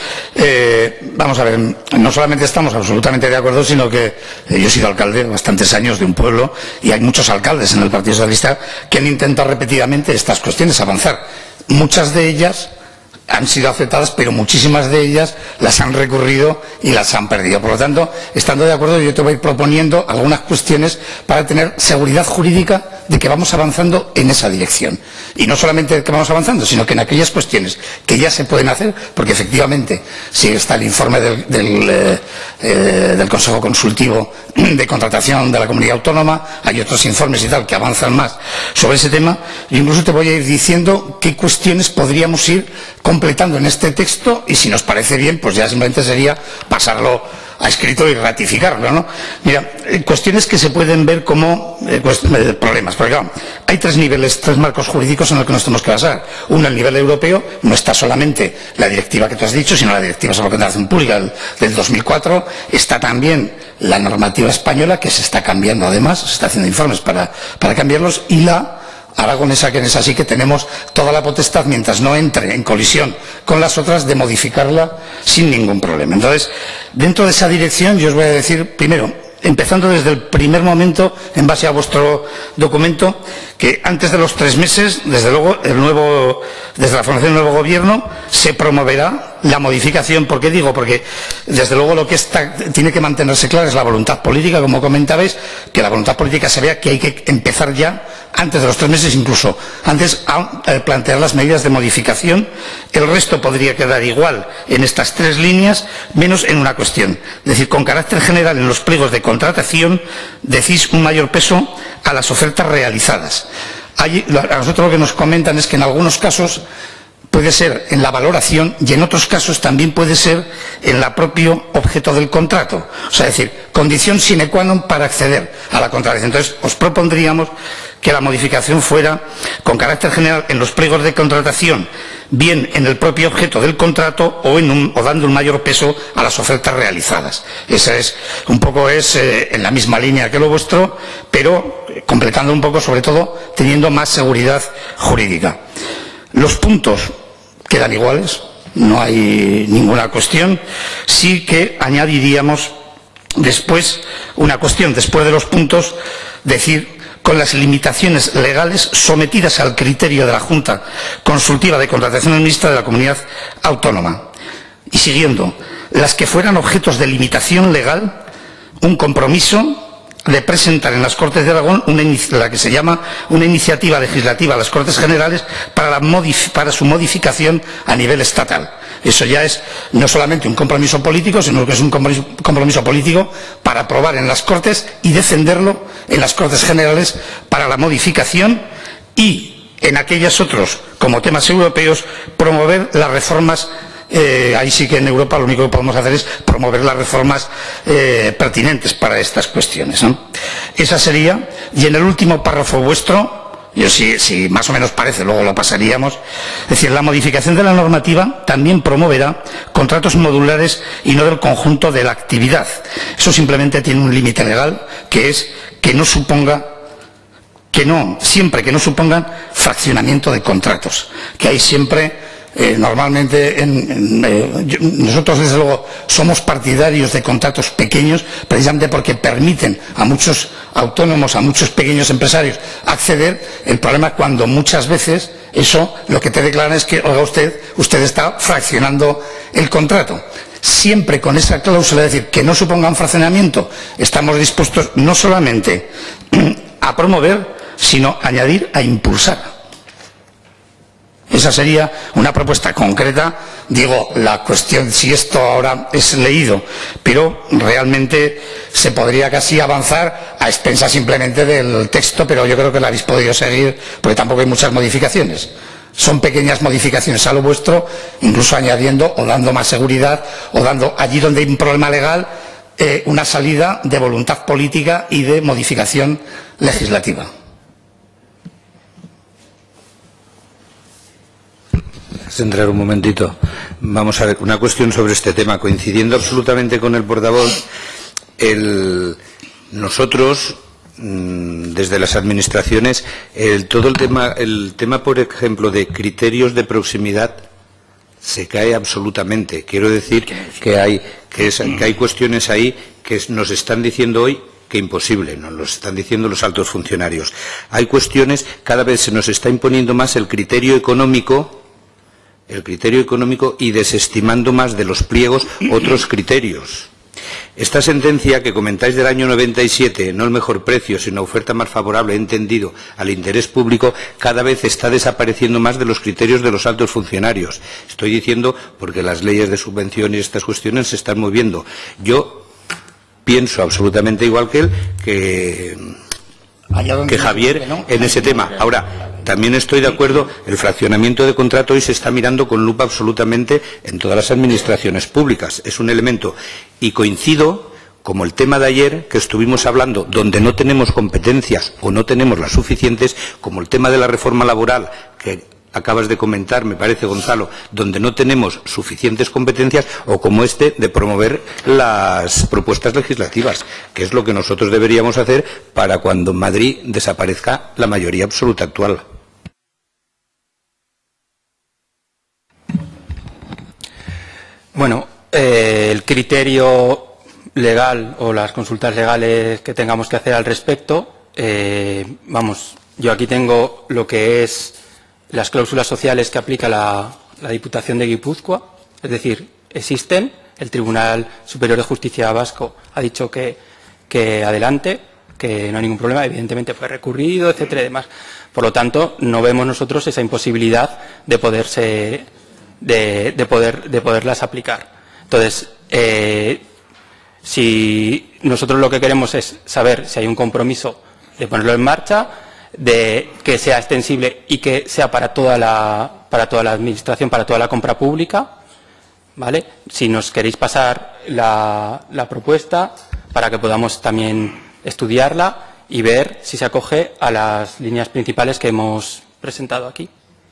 Eh, vamos a ver, no solamente estamos absolutamente de acuerdo, sino que eh, yo he sido alcalde bastantes años de un pueblo y hay muchos alcaldes en el Partido Socialista que han intentado repetidamente estas cuestiones, avanzar. Muchas de ellas han sido aceptadas, pero muchísimas de ellas las han recurrido y las han perdido. Por lo tanto, estando de acuerdo, yo te voy a ir proponiendo algunas cuestiones para tener seguridad jurídica de que vamos avanzando en esa dirección. Y no solamente que vamos avanzando, sino que en aquellas cuestiones que ya se pueden hacer, porque efectivamente, si está el informe del, del, eh, eh, del Consejo Consultivo de Contratación de la Comunidad Autónoma, hay otros informes y tal que avanzan más sobre ese tema, yo incluso te voy a ir diciendo qué cuestiones podríamos ir completando en este texto y si nos parece bien, pues ya simplemente sería pasarlo a escrito y ratificarlo, ¿no? Mira, eh, cuestiones que se pueden ver como eh, eh, problemas, porque claro, hay tres niveles, tres marcos jurídicos en los que nos tenemos que basar. Uno, el nivel europeo, no está solamente la directiva que tú has dicho, sino la directiva sobre la contratación pública del, del dos mil cuatro, está también la normativa española, que se está cambiando además, se está haciendo informes para, para cambiarlos, y la aragonesa, que es así, que tenemos toda la potestad, mientras no entre en colisión con las otras, de modificarla sin ningún problema. Entonces, dentro de esa dirección, yo os voy a decir, primero, empezando desde el primer momento, en base a vuestro documento, que antes de los tres meses, desde luego, el nuevo, desde la formación del nuevo gobierno, se promoverá la modificación. ¿Por qué digo? Porque, desde luego, lo que está, tiene que mantenerse clara es la voluntad política, como comentabais, que la voluntad política se vea que hay que empezar ya, antes de los tres meses, incluso antes, a eh, plantear las medidas de modificación. El resto podría quedar igual en estas tres líneas, menos en una cuestión. Es decir, con carácter general, en los pliegos de contratación, decís un mayor peso a las ofertas realizadas. Hay, a nosotros lo que nos comentan es que en algunos casos puede ser en la valoración y en otros casos también puede ser en el propio objeto del contrato. O sea, es decir, condición sine qua non para acceder a la contratación. Entonces, os propondríamos que la modificación fuera con carácter general en los pliegos de contratación, bien en el propio objeto del contrato o, en un, o dando un mayor peso a las ofertas realizadas. Esa es, un poco es eh, en la misma línea que lo vuestro, pero eh, completando un poco, sobre todo, teniendo más seguridad jurídica. Los puntos quedan iguales, no hay ninguna cuestión. Sí que añadiríamos después una cuestión, después de los puntos, decir con las limitaciones legales sometidas al criterio de la Junta Consultiva de Contratación Administrativa de la Comunidad Autónoma. Y siguiendo, las que fueran objetos de limitación legal, un compromiso de presentar en las Cortes de Aragón una, la que se llama una iniciativa legislativa a las Cortes Generales para, la modif para su modificación a nivel estatal. Eso ya es no solamente un compromiso político, sino que es un compromiso, compromiso político para aprobar en las Cortes y defenderlo en las Cortes Generales para la modificación, y en aquellos otros, como temas europeos, promover las reformas. Eh, ahí sí que en Europa lo único que podemos hacer es promover las reformas eh, pertinentes para estas cuestiones, ¿no? Esa sería. Y en el último párrafo vuestro, yo si, si más o menos parece, luego lo pasaríamos, es decir, la modificación de la normativa también promoverá contratos modulares y no del conjunto de la actividad. Eso simplemente tiene un límite legal, que es que no suponga que no, siempre que no supongan fraccionamiento de contratos, que hay siempre Eh, normalmente en, en, eh, yo, nosotros desde luego somos partidarios de contratos pequeños precisamente porque permiten a muchos autónomos, a muchos pequeños empresarios acceder. El problema es cuando muchas veces eso lo que te declaran es que, oiga usted, usted está fraccionando el contrato. Siempre con esa cláusula, es decir, que no suponga un fraccionamiento, estamos dispuestos no solamente a promover, sino a añadir, a impulsar. Esa sería una propuesta concreta. Digo, la cuestión, si esto ahora es leído, pero realmente se podría casi avanzar a expensas simplemente del texto, pero yo creo que lo habéis podido seguir, porque tampoco hay muchas modificaciones. Son pequeñas modificaciones a lo vuestro, incluso añadiendo o dando más seguridad, o dando allí donde hay un problema legal, eh, una salida de voluntad política y de modificación legislativa. Centrar un momentito. Vamos a ver, una cuestión sobre este tema. Coincidiendo absolutamente con el portavoz, el, nosotros, desde las administraciones, el, todo el tema, el tema, por ejemplo, de criterios de proximidad se cae absolutamente. Quiero decir que hay, que es, que hay cuestiones ahí que nos están diciendo hoy que imposible, nos lo están diciendo los altos funcionarios. Hay cuestiones, cada vez se nos está imponiendo más el criterio económico, el criterio económico y desestimando más de los pliegos otros criterios. Esta sentencia que comentáis del año noventa y siete, no el mejor precio, sino oferta más favorable, entendido al interés público, cada vez está desapareciendo más de los criterios de los altos funcionarios. Estoy diciendo porque las leyes de subvención y estas cuestiones se están moviendo. Yo pienso absolutamente igual que él, que, que Javier en ese tema. Ahora, también estoy de acuerdo, el fraccionamiento de contrato hoy se está mirando con lupa absolutamente en todas las administraciones públicas. Es un elemento. Y coincido, como el tema de ayer, que estuvimos hablando, donde no tenemos competencias o no tenemos las suficientes, como el tema de la reforma laboral, que acabas de comentar, me parece, Gonzalo, donde no tenemos suficientes competencias, o como este de promover las propuestas legislativas, que es lo que nosotros deberíamos hacer para cuando en Madrid desaparezca la mayoría absoluta actual. Bueno, eh, el criterio legal o las consultas legales que tengamos que hacer al respecto, eh, vamos, yo aquí tengo lo que es las cláusulas sociales que aplica la, la Diputación de Guipúzcoa, es decir, existen, el Tribunal Superior de Justicia Vasco ha dicho que, que adelante, que no hay ningún problema, evidentemente fue recurrido, etcétera y demás. Por lo tanto, no vemos nosotros esa imposibilidad de poderse, de, de poder, de poderlas aplicar. Entonces, eh, si nosotros lo que queremos es saber si hay un compromiso de ponerlo en marcha, de que sea extensible y que sea para toda la, para toda la administración, para toda la compra pública, ¿vale? Si nos queréis pasar la, la propuesta para que podamos también estudiarla y ver si se acoge a las líneas principales que hemos presentado aquí.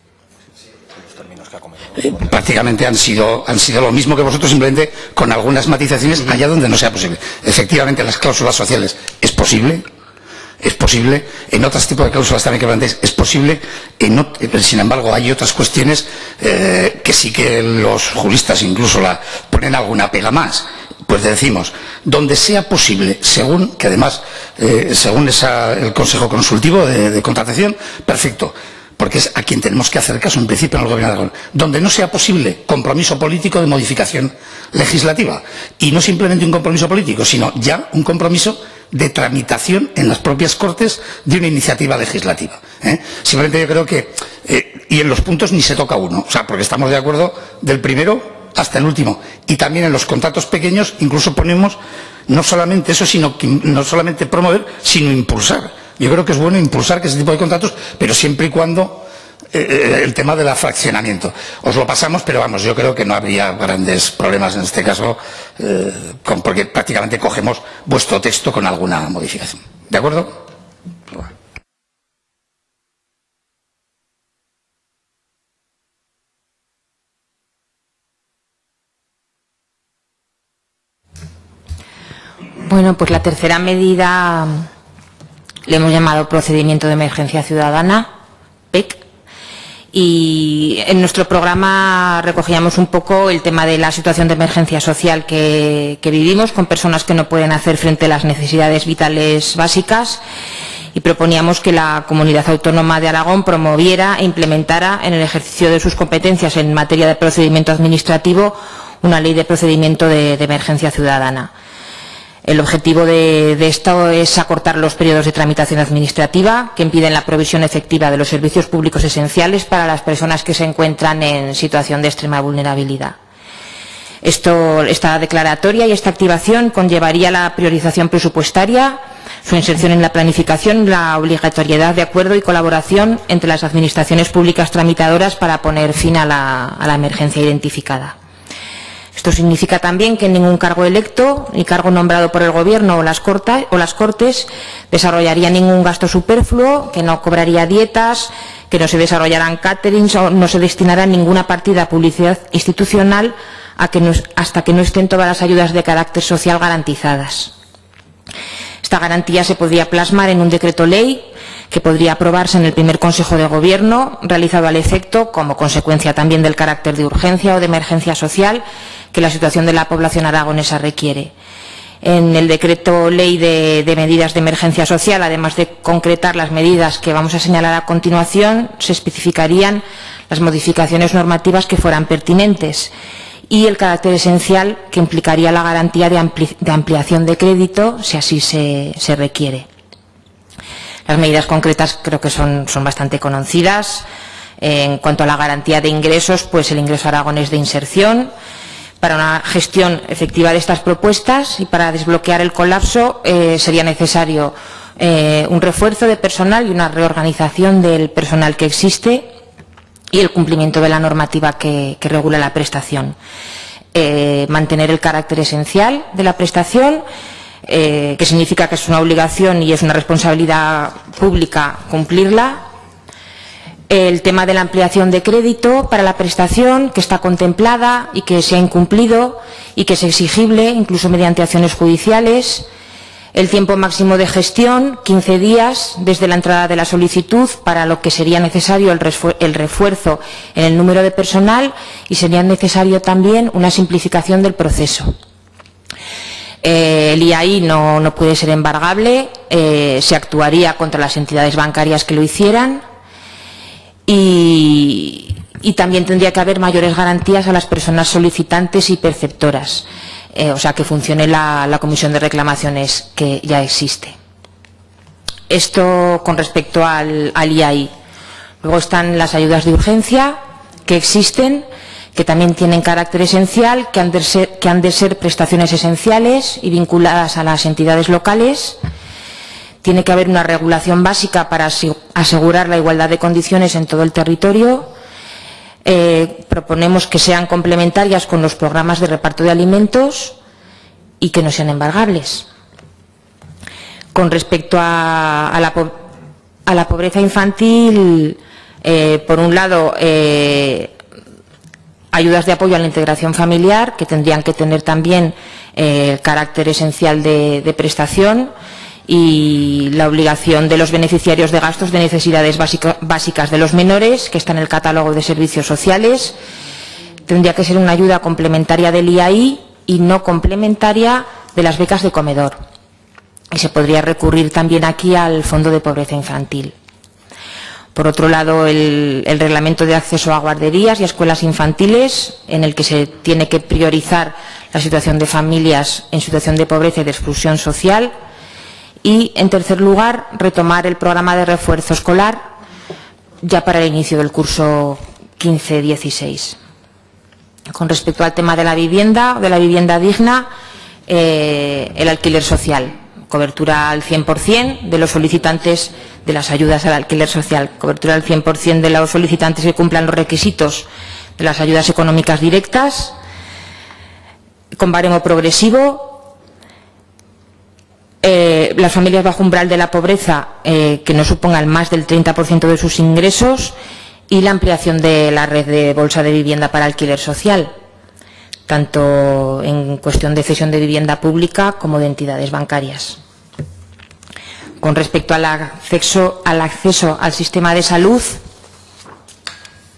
Eh, prácticamente han sido, han sido lo mismo que vosotros, simplemente con algunas matizaciones allá donde no sea posible. Efectivamente, las cláusulas sociales es posible, es posible, en otros tipos de cláusulas también que planteáis es posible, en, sin embargo hay otras cuestiones eh, que sí que los juristas incluso la ponen alguna pega más. Pues decimos, donde sea posible, según, que además, eh, según esa, el Consejo Consultivo de, de Contratación, perfecto, porque es a quien tenemos que hacer caso en principio en el Gobierno de Aragón. Donde no sea posible, compromiso político de modificación legislativa. Y no simplemente un compromiso político, sino ya un compromiso de tramitación en las propias Cortes de una iniciativa legislativa. ¿eh? Simplemente yo creo que, eh, y en los puntos ni se toca uno, o sea, porque estamos de acuerdo del primero hasta el último. Y también en los contratos pequeños incluso ponemos no solamente eso, sino que no solamente promover, sino impulsar. Yo creo que es bueno impulsar que ese tipo de contratos, pero siempre y cuando eh, el tema del fraccionamiento. Os lo pasamos, pero vamos, yo creo que no habría grandes problemas en este caso, eh, con, porque prácticamente cogemos vuestro texto con alguna modificación. ¿De acuerdo? Bueno, pues la tercera medida le hemos llamado Procedimiento de Emergencia Ciudadana, P E C, Y en nuestro programa recogíamos un poco el tema de la situación de emergencia social que, que vivimos, con personas que no pueden hacer frente a las necesidades vitales básicas, y proponíamos que la Comunidad Autónoma de Aragón promoviera e implementara en el ejercicio de sus competencias en materia de procedimiento administrativo una ley de procedimiento de, de emergencia ciudadana. El objetivo de, de esto es acortar los periodos de tramitación administrativa que impiden la provisión efectiva de los servicios públicos esenciales para las personas que se encuentran en situación de extrema vulnerabilidad. Esto, esta declaratoria y esta activación conllevaría la priorización presupuestaria, su inserción en la planificación y la obligatoriedad de acuerdo y colaboración entre las administraciones públicas tramitadoras para poner fin a la, a la emergencia identificada. Esto significa también que ningún cargo electo, ni cargo nombrado por el Gobierno o las, corta, o las Cortes, desarrollaría ningún gasto superfluo, que no cobraría dietas, que no se desarrollaran caterings o no se destinará ninguna partida a publicidad institucional a que no, hasta que no estén todas las ayudas de carácter social garantizadas. Esta garantía se podría plasmar en un decreto ley que podría aprobarse en el primer Consejo de Gobierno, realizado al efecto, como consecuencia también del carácter de urgencia o de emergencia social que la situación de la población aragonesa requiere. En el decreto ley de, de medidas de emergencia social, además de concretar las medidas que vamos a señalar a continuación, se especificarían las modificaciones normativas que fueran pertinentes y el carácter esencial que implicaría la garantía de, ampli, de ampliación de crédito, si así se, se requiere. Las medidas concretas creo que son, son bastante conocidas. En cuanto a la garantía de ingresos, pues el ingreso aragonés de inserción. Para una gestión efectiva de estas propuestas y para desbloquear el colapso eh, sería necesario eh, un refuerzo de personal y una reorganización del personal que existe y el cumplimiento de la normativa que, que regula la prestación. Eh, mantener el carácter esencial de la prestación, eh, que significa que es una obligación y es una responsabilidad pública cumplirla. El tema de la ampliación de crédito para la prestación, que está contemplada y que se ha incumplido y que es exigible incluso mediante acciones judiciales. El tiempo máximo de gestión, quince días desde la entrada de la solicitud, para lo que sería necesario el refuerzo en el número de personal y sería necesario también una simplificación del proceso. Eh, el I A I no, no puede ser embargable, eh, se actuaría contra las entidades bancarias que lo hicieran. Y, y también tendría que haber mayores garantías a las personas solicitantes y perceptoras, eh, o sea, que funcione la, la comisión de reclamaciones que ya existe. Esto con respecto al, al I A I. Luego están las ayudas de urgencia que existen, que también tienen carácter esencial, que han de ser, que han de ser prestaciones esenciales y vinculadas a las entidades locales. Tiene que haber una regulación básica para asegurar la igualdad de condiciones en todo el territorio. Eh, proponemos que sean complementarias con los programas de reparto de alimentos y que no sean embargables. Con respecto a, a, la, a la pobreza infantil, eh, por un lado, eh, ayudas de apoyo a la integración familiar, que tendrían que tener también eh, el carácter esencial de, de prestación, y la obligación de los beneficiarios de gastos de necesidades básica, básicas de los menores, que está en el catálogo de servicios sociales. Tendría que ser una ayuda complementaria del I A I y no complementaria de las becas de comedor. Y se podría recurrir también aquí al Fondo de Pobreza Infantil. Por otro lado, el, el reglamento de acceso a guarderías y a escuelas infantiles, en el que se tiene que priorizar la situación de familias en situación de pobreza y de exclusión social. Y, en tercer lugar, retomar el programa de refuerzo escolar ya para el inicio del curso quince dieciséis. Con respecto al tema de la vivienda, de la vivienda digna, eh, el alquiler social, cobertura al cien por cien de los solicitantes de las ayudas al alquiler social, cobertura al cien por cien de los solicitantes que cumplan los requisitos de las ayudas económicas directas, con baremo progresivo. Eh, las familias bajo umbral de la pobreza eh, que no supongan más del treinta por ciento de sus ingresos y la ampliación de la red de bolsa de vivienda para alquiler social, tanto en cuestión de cesión de vivienda pública como de entidades bancarias. Con respecto al acceso, al acceso al sistema de salud,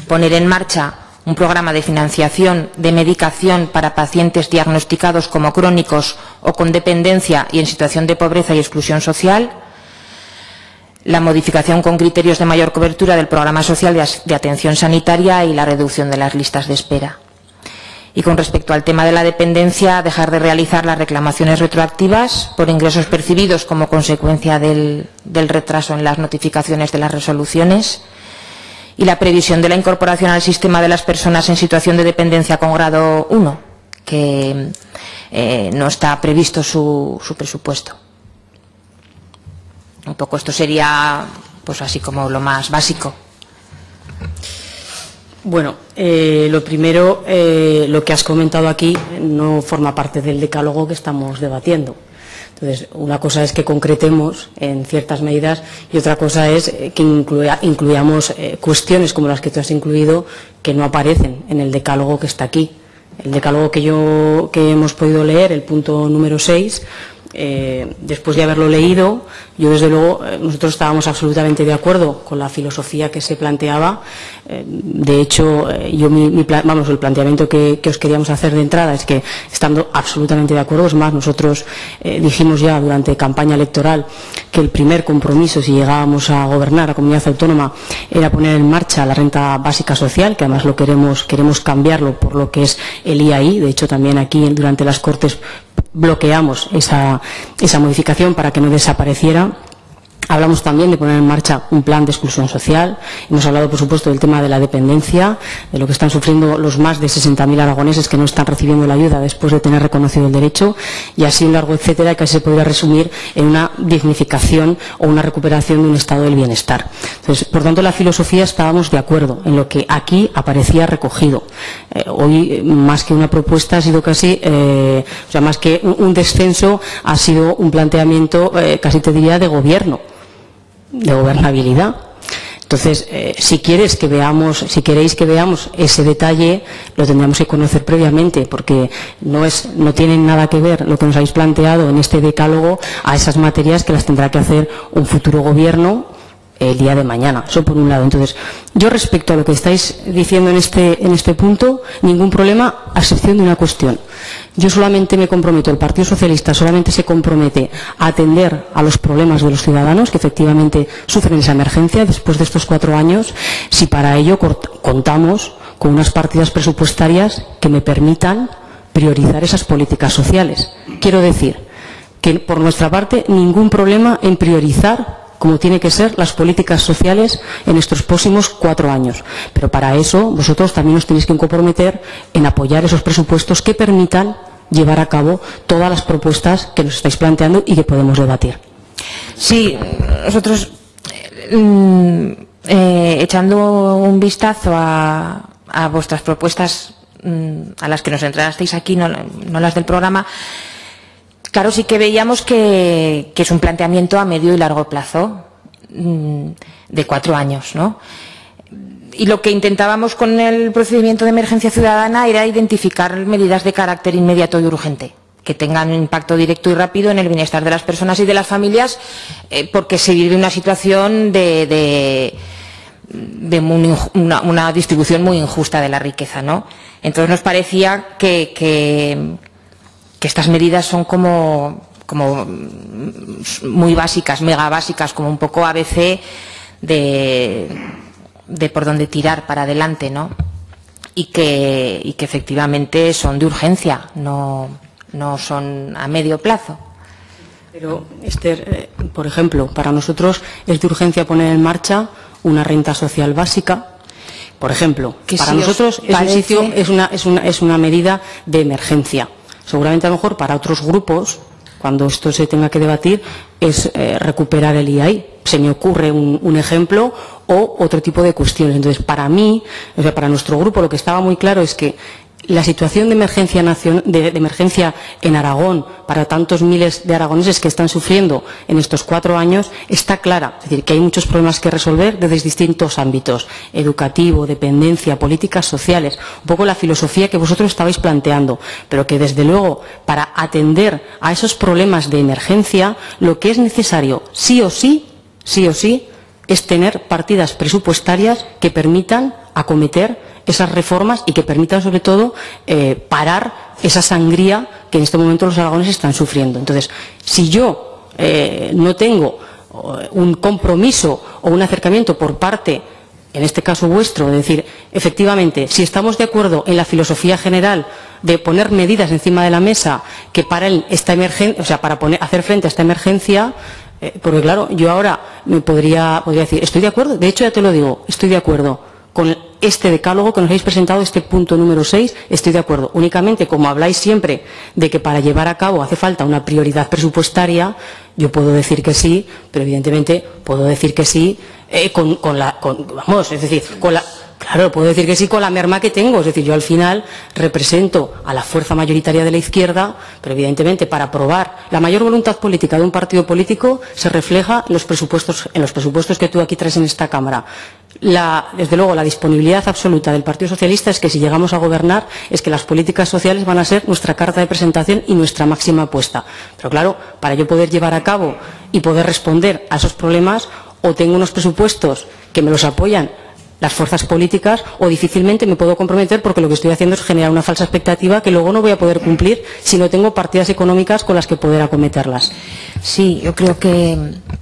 poner en marcha un programa de financiación de medicación para pacientes diagnosticados como crónicos o con dependencia y en situación de pobreza y exclusión social, la modificación con criterios de mayor cobertura del programa social de atención sanitaria y la reducción de las listas de espera. Y con respecto al tema de la dependencia, dejar de realizar las reclamaciones retroactivas por ingresos percibidos como consecuencia del, del retraso en las notificaciones de las resoluciones, y la previsión de la incorporación al sistema de las personas en situación de dependencia con grado uno, que eh, no está previsto su, su presupuesto. Un poco esto sería, pues así como lo más básico. Bueno, eh, lo primero, eh, lo que has comentado aquí no forma parte del decálogo que estamos debatiendo. Entonces, una cosa es que concretemos en ciertas medidas y otra cosa es que incluya, incluyamos eh, cuestiones como las que tú has incluido que no aparecen en el decálogo que está aquí. El decálogo que, yo, que hemos podido leer, el punto número seis, eh, después de haberlo leído, yo desde luego, eh, nosotros estábamos absolutamente de acuerdo con la filosofía que se planteaba. Eh, de hecho, eh, yo mi, mi plan, vamos, el planteamiento que, que os queríamos hacer de entrada es que, estando absolutamente de acuerdo, es más, nosotros eh, dijimos ya durante campaña electoral que el primer compromiso, si llegábamos a gobernar a comunidad autónoma, era poner en marcha la renta básica social, que además lo queremos, queremos cambiarlo por lo que es el I A I. De hecho, también aquí durante las Cortes bloqueamos esa, esa modificación para que no desapareciera. Hablamos también de poner en marcha un plan de exclusión social. Hemos hablado, por supuesto, del tema de la dependencia, de lo que están sufriendo los más de sesenta mil aragoneses que no están recibiendo la ayuda después de tener reconocido el derecho, y así un largo etcétera que se podría resumir en una dignificación o una recuperación de un estado del bienestar. Entonces, por tanto, la filosofía estábamos de acuerdo en lo que aquí aparecía recogido. Eh, hoy, más que una propuesta, ha sido casi, eh, o sea, más que un, un descenso, ha sido un planteamiento, eh, casi te diría, de gobierno, de gobernabilidad. Entonces, eh, si quieres que veamos, si queréis que veamos ese detalle, lo tendríamos que conocer previamente, porque no es, no tiene nada que ver lo que nos habéis planteado en este decálogo a esas materias que las tendrá que hacer un futuro gobierno el día de mañana. Eso por un lado. Entonces, yo respecto a lo que estáis diciendo en este, en este punto, ningún problema, a excepción de una cuestión. Yo solamente me comprometo, el Partido Socialista solamente se compromete a atender a los problemas de los ciudadanos que efectivamente sufren esa emergencia después de estos cuatro años, si para ello contamos con unas partidas presupuestarias que me permitan priorizar esas políticas sociales. Quiero decir que, por nuestra parte, ningún problema en priorizar como tiene que ser las políticas sociales en estos próximos cuatro años. Pero para eso vosotros también os tenéis que comprometer en apoyar esos presupuestos que permitan llevar a cabo todas las propuestas que nos estáis planteando y que podemos debatir. Sí, nosotros, eh, eh, echando un vistazo a, a vuestras propuestas, mm, a las que nos entregasteis aquí, no, no las del programa, claro, sí que veíamos que, que es un planteamiento a medio y largo plazo, de cuatro años, ¿no? Y lo que intentábamos con el procedimiento de emergencia ciudadana era identificar medidas de carácter inmediato y urgente, que tengan un impacto directo y rápido en el bienestar de las personas y de las familias, eh, porque se vive una situación de, de, de muy, una, una distribución muy injusta de la riqueza, ¿no? Entonces nos parecía que... que que estas medidas son como, como muy básicas, mega básicas, como un poco A B C de, de por dónde tirar para adelante, ¿no? Y que, y que efectivamente son de urgencia, no, no son a medio plazo. Pero, Esther, eh, por ejemplo, para nosotros es de urgencia poner en marcha una renta social básica. Por ejemplo, para si nosotros es, un sitio, es, una, es, una, es una medida de emergencia. Seguramente a lo mejor para otros grupos, cuando esto se tenga que debatir, es eh, recuperar el I A I. Se me ocurre un, un ejemplo o otro tipo de cuestiones. Entonces, para mí, o sea, para nuestro grupo, lo que estaba muy claro es que la situación de emergencia, nacion, de, de emergencia en Aragón, para tantos miles de aragoneses que están sufriendo en estos cuatro años, está clara. Es decir, que hay muchos problemas que resolver desde distintos ámbitos: educativo, dependencia, políticas sociales, un poco la filosofía que vosotros estabais planteando, pero que desde luego, para atender a esos problemas de emergencia, lo que es necesario, sí o sí, sí o sí, es tener partidas presupuestarias que permitan acometer esas reformas y que permitan, sobre todo, eh, parar esa sangría que en este momento los aragoneses están sufriendo. Entonces, si yo eh, no tengo un compromiso o un acercamiento por parte, en este caso vuestro, de decir, efectivamente, si estamos de acuerdo en la filosofía general de poner medidas encima de la mesa que paren esta emergencia, o sea, para poner, hacer frente a esta emergencia, eh, porque claro, yo ahora me podría, podría decir, estoy de acuerdo, de hecho ya te lo digo, estoy de acuerdo con este decálogo que nos habéis presentado, este punto número seis, estoy de acuerdo. Únicamente, como habláis siempre de que para llevar a cabo hace falta una prioridad presupuestaria, yo puedo decir que sí, pero evidentemente puedo decir que sí eh, con, con la, con, vamos, es decir, con la, claro, puedo decir que sí con la merma que tengo, es decir, yo al final represento a la fuerza mayoritaria de la izquierda, pero evidentemente para aprobar la mayor voluntad política de un partido político se refleja en los presupuestos, en los presupuestos que tú aquí traes en esta Cámara. La, desde luego, la disponibilidad absoluta del Partido Socialista es que si llegamos a gobernar es que las políticas sociales van a ser nuestra carta de presentación y nuestra máxima apuesta. Pero claro, para yo poder llevar a cabo y poder responder a esos problemas, o tengo unos presupuestos que me los apoyan las fuerzas políticas, o difícilmente me puedo comprometer porque lo que estoy haciendo es generar una falsa expectativa que luego no voy a poder cumplir si no tengo partidas económicas con las que poder acometerlas. Sí, yo creo que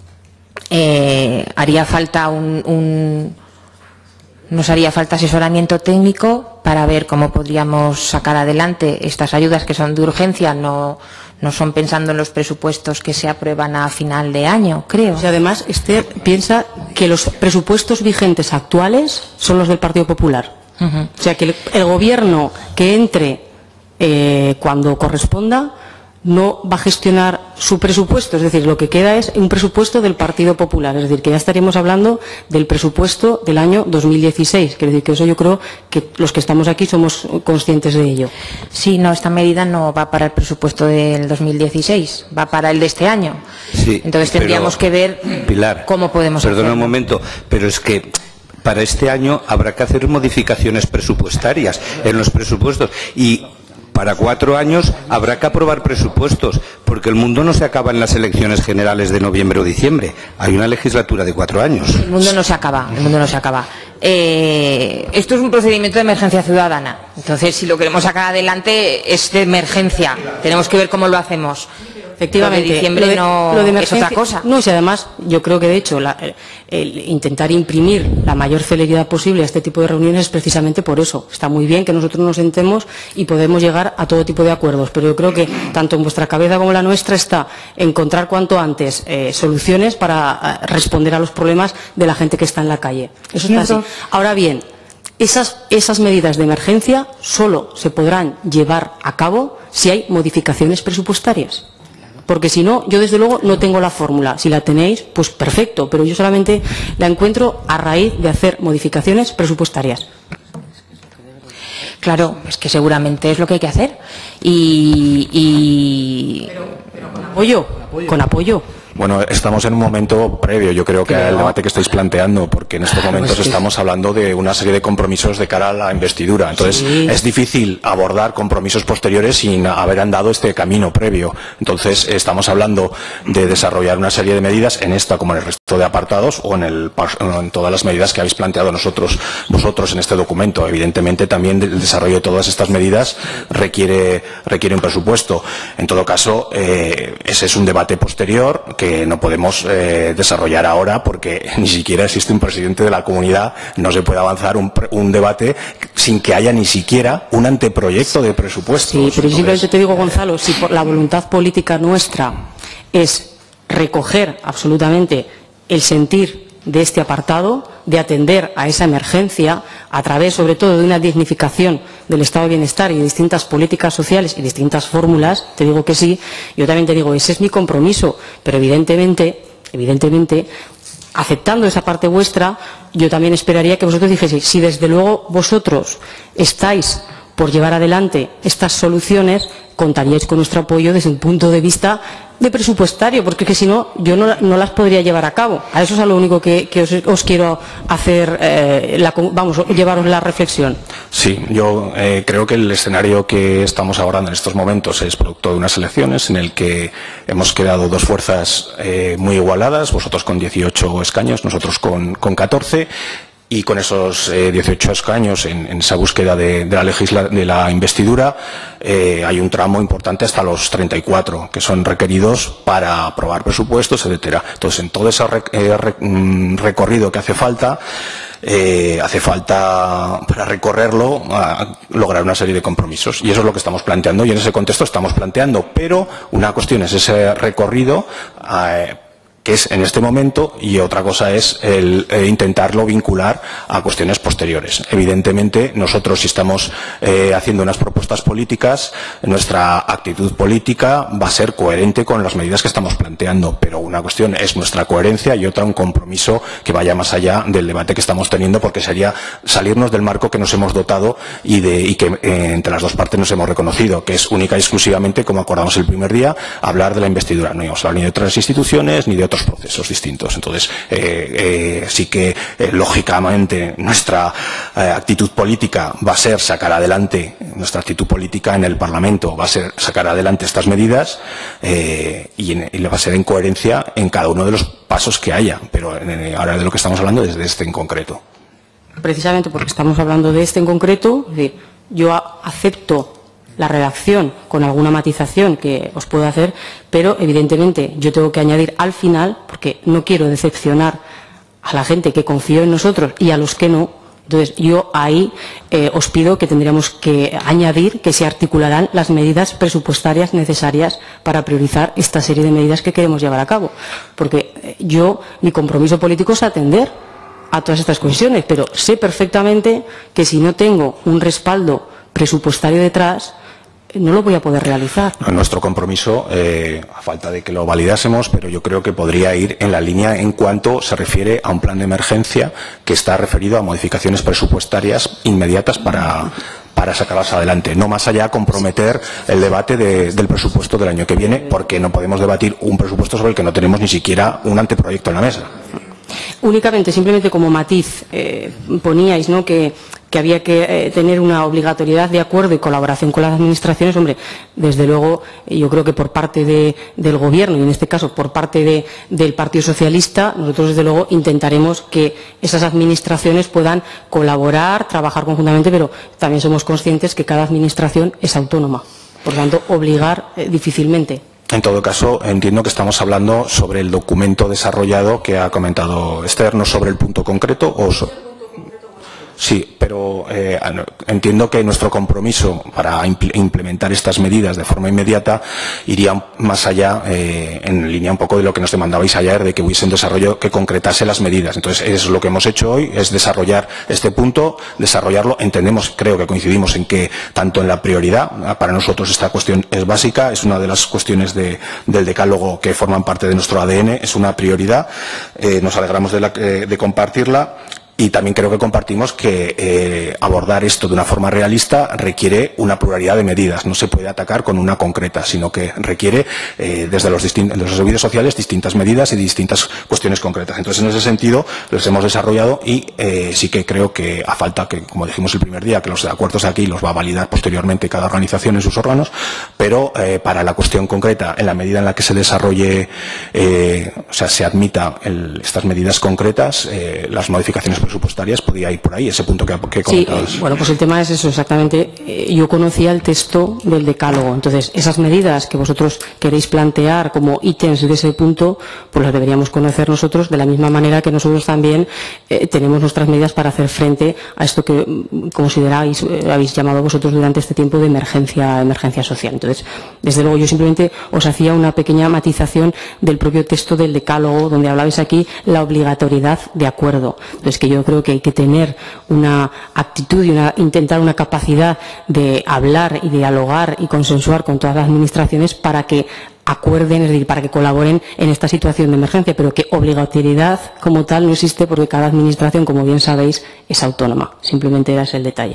eh, haría falta un, un nos haría falta asesoramiento técnico para ver cómo podríamos sacar adelante estas ayudas que son de urgencia, no, no son pensando en los presupuestos que se aprueban a final de año, creo. Y además, Esther piensa que los presupuestos vigentes actuales son los del Partido Popular. Uh-huh. O sea, que el, el gobierno que entre eh, cuando corresponda no va a gestionar su presupuesto, es decir, lo que queda es un presupuesto del Partido Popular, es decir, que ya estaríamos hablando del presupuesto del año dos mil dieciséis, quiero decir que eso yo creo que los que estamos aquí somos conscientes de ello. Sí, no, esta medida no va para el presupuesto del dos mil dieciséis, va para el de este año. Sí, entonces tendríamos que ver Pilar, cómo podemos hacerlo. Perdona un momento, pero es que para este año habrá que hacer modificaciones presupuestarias en los presupuestos y para cuatro años habrá que aprobar presupuestos, porque el mundo no se acaba en las elecciones generales de noviembre o diciembre. Hay una legislatura de cuatro años. El mundo no se acaba, el mundo no se acaba. Eh, esto es un procedimiento de emergencia ciudadana. Entonces, si lo queremos sacar adelante, es de emergencia. Tenemos que ver cómo lo hacemos. Efectivamente, lo de diciembre lo de, no lo de emergencia, es otra cosa. No, y además yo creo que de hecho la, el, el intentar imprimir la mayor celeridad posible a este tipo de reuniones es precisamente por eso. Está muy bien que nosotros nos sentemos y podemos llegar a todo tipo de acuerdos, pero yo creo que tanto en vuestra cabeza como en la nuestra está encontrar cuanto antes eh, soluciones para eh, responder a los problemas de la gente que está en la calle. Eso está así. Ahora bien, Esas, esas medidas de emergencia solo se podrán llevar a cabo si hay modificaciones presupuestarias. Porque si no, yo desde luego no tengo la fórmula. Si la tenéis, pues perfecto, pero yo solamente la encuentro a raíz de hacer modificaciones presupuestarias. Claro, es que seguramente es lo que hay que hacer. Y... y... Pero, pero con apoyo, con apoyo. Bueno, estamos en un momento previo, yo creo que al debate que estáis planteando, porque en estos momentos pues estamos hablando de una serie de compromisos de cara a la investidura. Entonces, sí. Es difícil abordar compromisos posteriores sin haber andado este camino previo. Entonces, estamos hablando de desarrollar una serie de medidas en esta como en el resto de apartados o en, el, en todas las medidas que habéis planteado nosotros, vosotros en este documento. Evidentemente, también el desarrollo de todas estas medidas requiere, requiere un presupuesto. En todo caso, eh, ese es un debate posterior que no podemos eh, desarrollar ahora porque ni siquiera existe un presidente de la comunidad, no se puede avanzar un, un debate sin que haya ni siquiera un anteproyecto de presupuestos. Sí, pero simplemente te digo, Gonzalo, si por la voluntad política nuestra es recoger absolutamente el sentir de este apartado, de atender a esa emergencia a través sobre todo de una dignificación del estado de bienestar y de distintas políticas sociales y distintas fórmulas, te digo que sí, yo también te digo, ese es mi compromiso, pero evidentemente, evidentemente, aceptando esa parte vuestra, yo también esperaría que vosotros dijeseis, si desde luego vosotros estáis por llevar adelante estas soluciones, contaríais con nuestro apoyo desde un punto de vista de presupuestario, porque es que si no, yo no, no las podría llevar a cabo. A eso es a lo único que, que os, os quiero hacer, eh, la, vamos, llevaros la reflexión. Sí, yo eh, creo que el escenario que estamos abordando en estos momentos es producto de unas elecciones en el que hemos quedado dos fuerzas eh, muy igualadas, vosotros con dieciocho escaños, nosotros con, con catorce. y con esos eh, dieciocho escaños en, en esa búsqueda de, de, la, legisla, de la investidura eh, hay un tramo importante hasta los treinta y cuatro que son requeridos para aprobar presupuestos, etcétera. Entonces, en todo ese rec, eh, rec, recorrido que hace falta, eh, hace falta para recorrerlo a lograr una serie de compromisos, y eso es lo que estamos planteando, y en ese contexto estamos planteando, pero una cuestión es ese recorrido eh, que es en este momento, y otra cosa es el eh, intentarlo vincular a cuestiones posteriores. Evidentemente, nosotros, si estamos eh, haciendo unas propuestas políticas, nuestra actitud política va a ser coherente con las medidas que estamos planteando, pero una cuestión es nuestra coherencia y otra un compromiso que vaya más allá del debate que estamos teniendo, porque sería salirnos del marco que nos hemos dotado y, de, y que eh, entre las dos partes nos hemos reconocido, que es única y exclusivamente, como acordamos el primer día, hablar de la investidura. No íbamos a hablar ni de otras instituciones ni de otros procesos distintos. Entonces, eh, eh, sí que eh, lógicamente nuestra eh, actitud política va a ser sacar adelante, nuestra actitud política en el Parlamento va a ser sacar adelante estas medidas eh, y, en, y le va a ser en coherencia en cada uno de los pasos que haya, pero en, ahora de lo que estamos hablando es de este en concreto. Precisamente porque estamos hablando de este en concreto, es decir, yo acepto la redacción con alguna matización que os puedo hacer, pero evidentemente yo tengo que añadir al final, porque no quiero decepcionar a la gente que confió en nosotros y a los que no. Entonces yo ahí eh, os pido que tendríamos que añadir que se articularán las medidas presupuestarias necesarias para priorizar esta serie de medidas que queremos llevar a cabo, porque eh, yo, mi compromiso político es atender a todas estas cuestiones, pero sé perfectamente que si no tengo un respaldo presupuestario detrás, no lo voy a poder realizar. Nuestro compromiso, eh, a falta de que lo validásemos, pero yo creo que podría ir en la línea en cuanto se refiere a un plan de emergencia que está referido a modificaciones presupuestarias inmediatas para, para sacarlas adelante. No más allá comprometer el debate de, del presupuesto del año que viene, porque no podemos debatir un presupuesto sobre el que no tenemos ni siquiera un anteproyecto en la mesa. Únicamente, simplemente como matiz, eh, poníais, ¿no?, que, que había que eh, tener una obligatoriedad de acuerdo y colaboración con las administraciones. Hombre, desde luego, yo creo que por parte de, del Gobierno, y en este caso por parte de, del Partido Socialista, nosotros desde luego intentaremos que esas administraciones puedan colaborar, trabajar conjuntamente, pero también somos conscientes que cada administración es autónoma. Por lo tanto, obligar eh, difícilmente. En todo caso, entiendo que estamos hablando sobre el documento desarrollado que ha comentado Esther, no sobre el punto concreto. O so Sí, pero eh, entiendo que nuestro compromiso para impl implementar estas medidas de forma inmediata iría más allá, eh, en línea un poco de lo que nos demandabais ayer, de que hubiese un desarrollo que concretase las medidas. Entonces, eso es lo que hemos hecho hoy, es desarrollar este punto, desarrollarlo. Entendemos, creo que coincidimos en que tanto en la prioridad, para nosotros esta cuestión es básica, es una de las cuestiones de, del decálogo que forman parte de nuestro A D N, es una prioridad, eh, nos alegramos de, la, eh, de compartirla. Y también creo que compartimos que eh, abordar esto de una forma realista requiere una pluralidad de medidas. No se puede atacar con una concreta, sino que requiere eh, desde los, los servicios sociales distintas medidas y distintas cuestiones concretas. Entonces, en ese sentido, los hemos desarrollado y eh, sí que creo que a falta que, como dijimos el primer día, que los acuerdos aquí los va a validar posteriormente cada organización en sus órganos, pero eh, para la cuestión concreta, en la medida en la que se desarrolle, eh, o sea, se admita el, estas medidas concretas, eh, las modificaciones presupuestarias podía ir por ahí, ese punto que, que comentabas. Sí, bueno, pues el tema es eso exactamente. Eh, yo conocía el texto del decálogo, entonces esas medidas que vosotros queréis plantear como ítems de ese punto, pues las deberíamos conocer nosotros, de la misma manera que nosotros también eh, tenemos nuestras medidas para hacer frente a esto que consideráis, eh, habéis llamado vosotros durante este tiempo de emergencia, emergencia social. Entonces, desde luego, yo simplemente os hacía una pequeña matización del propio texto del decálogo, donde hablabais aquí la obligatoriedad de acuerdo. Entonces, que yo Yo creo que hay que tener una actitud y una, intentar una capacidad de hablar y dialogar y consensuar con todas las administraciones para que acuerden, es decir, para que colaboren en esta situación de emergencia, pero que obligatoriedad como tal no existe porque cada administración, como bien sabéis, es autónoma. Simplemente era ese el detalle.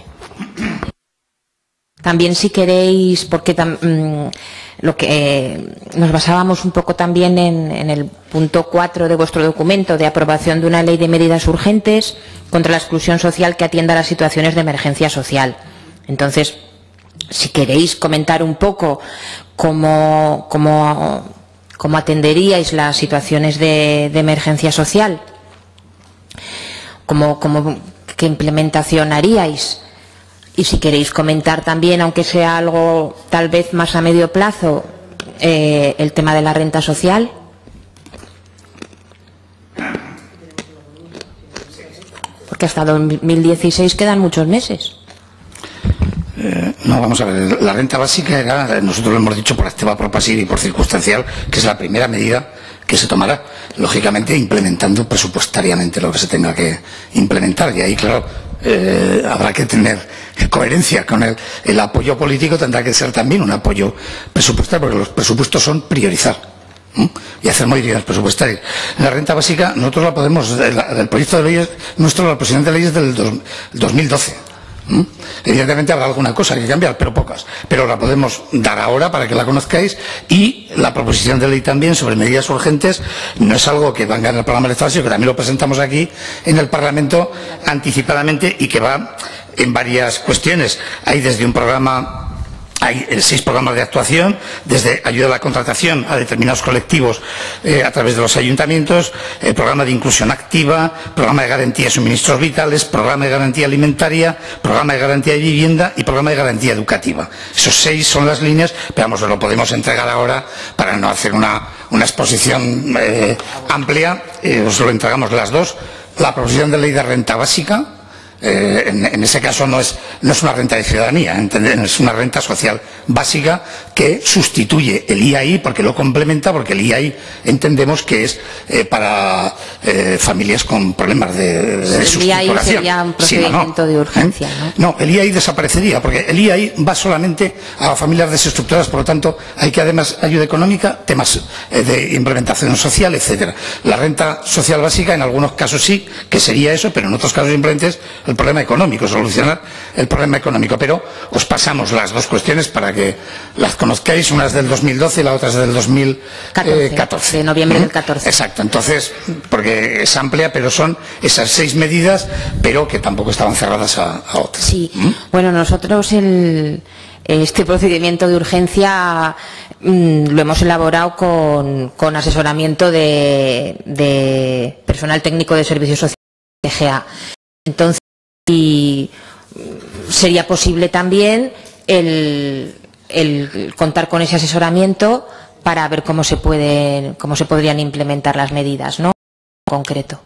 También, si queréis, porque tam, mmm, lo que eh, nos basábamos un poco también en, en el punto cuatro de vuestro documento de aprobación de una ley de medidas urgentes contra la exclusión social que atienda a las situaciones de emergencia social. Entonces, si queréis comentar un poco cómo, cómo, cómo atenderíais las situaciones de, de emergencia social. ¿cómo, cómo, ¿qué implementación haríais? Y si queréis comentar también, aunque sea algo tal vez más a medio plazo, eh, el tema de la renta social. Porque hasta dos mil dieciséis quedan muchos meses. Eh, no, vamos a ver, la renta básica era, nosotros lo hemos dicho por activa, por pasiva y por circunstancial, que es la primera medida que se tomará, lógicamente implementando presupuestariamente lo que se tenga que implementar. Y ahí, claro, eh, habrá que tener coherencia con el, el apoyo político, tendrá que ser también un apoyo presupuestario, porque los presupuestos son priorizar ¿eh? y hacer modificaciones presupuestarias. La renta básica, nosotros la podemos, el, el proyecto de ley nuestro, la proposición de ley es del dos, dos mil doce. ¿Mm? Evidentemente habrá alguna cosa que cambiar, pero pocas. Pero la podemos dar ahora para que la conozcáis, y la proposición de ley también sobre medidas urgentes no es algo que venga en el programa electoral, sino que también lo presentamos aquí en el Parlamento anticipadamente y que va en varias cuestiones. Hay desde un programa... Hay seis programas de actuación, desde ayuda a la contratación a determinados colectivos eh, a través de los ayuntamientos, el programa de inclusión activa, programa de garantía de suministros vitales, programa de garantía alimentaria, programa de garantía de vivienda y programa de garantía educativa. Esos seis son las líneas, pero vamos, lo podemos entregar ahora para no hacer una, una exposición eh, amplia. Eh, os lo entregamos las dos. La proposición de ley de renta básica, Eh, en, en ese caso no es, no es una renta de ciudadanía, ¿entendés? Es una renta social básica que sustituye el I A I, porque lo complementa, porque el I A I entendemos que es eh, para eh, familias con problemas de, de el I A I sería un procedimiento sí, no, de urgencia, ¿eh? ¿no? No, el I A I desaparecería, porque el I A I va solamente a familias desestructuradas, por lo tanto hay que además ayuda económica, temas eh, de implementación social, etcétera. La renta social básica en algunos casos sí, que sería eso, pero en otros casos simplemente es el problema económico, solucionar el problema económico. Pero os pasamos las dos cuestiones para que las conozcáis, una es del dos mil doce y la otra es del dos mil catorce. De noviembre del catorce. Exacto, entonces, porque es amplia, pero son esas seis medidas, pero que tampoco estaban cerradas a, a otras. Sí, ¿Mm? Bueno, nosotros el, este procedimiento de urgencia mmm, lo hemos elaborado con, con asesoramiento de, de personal técnico de servicios sociales de G A. Entonces, y sería posible también el, el contar con ese asesoramiento para ver cómo se pueden, cómo se podrían implementar las medidas, ¿no? En concreto.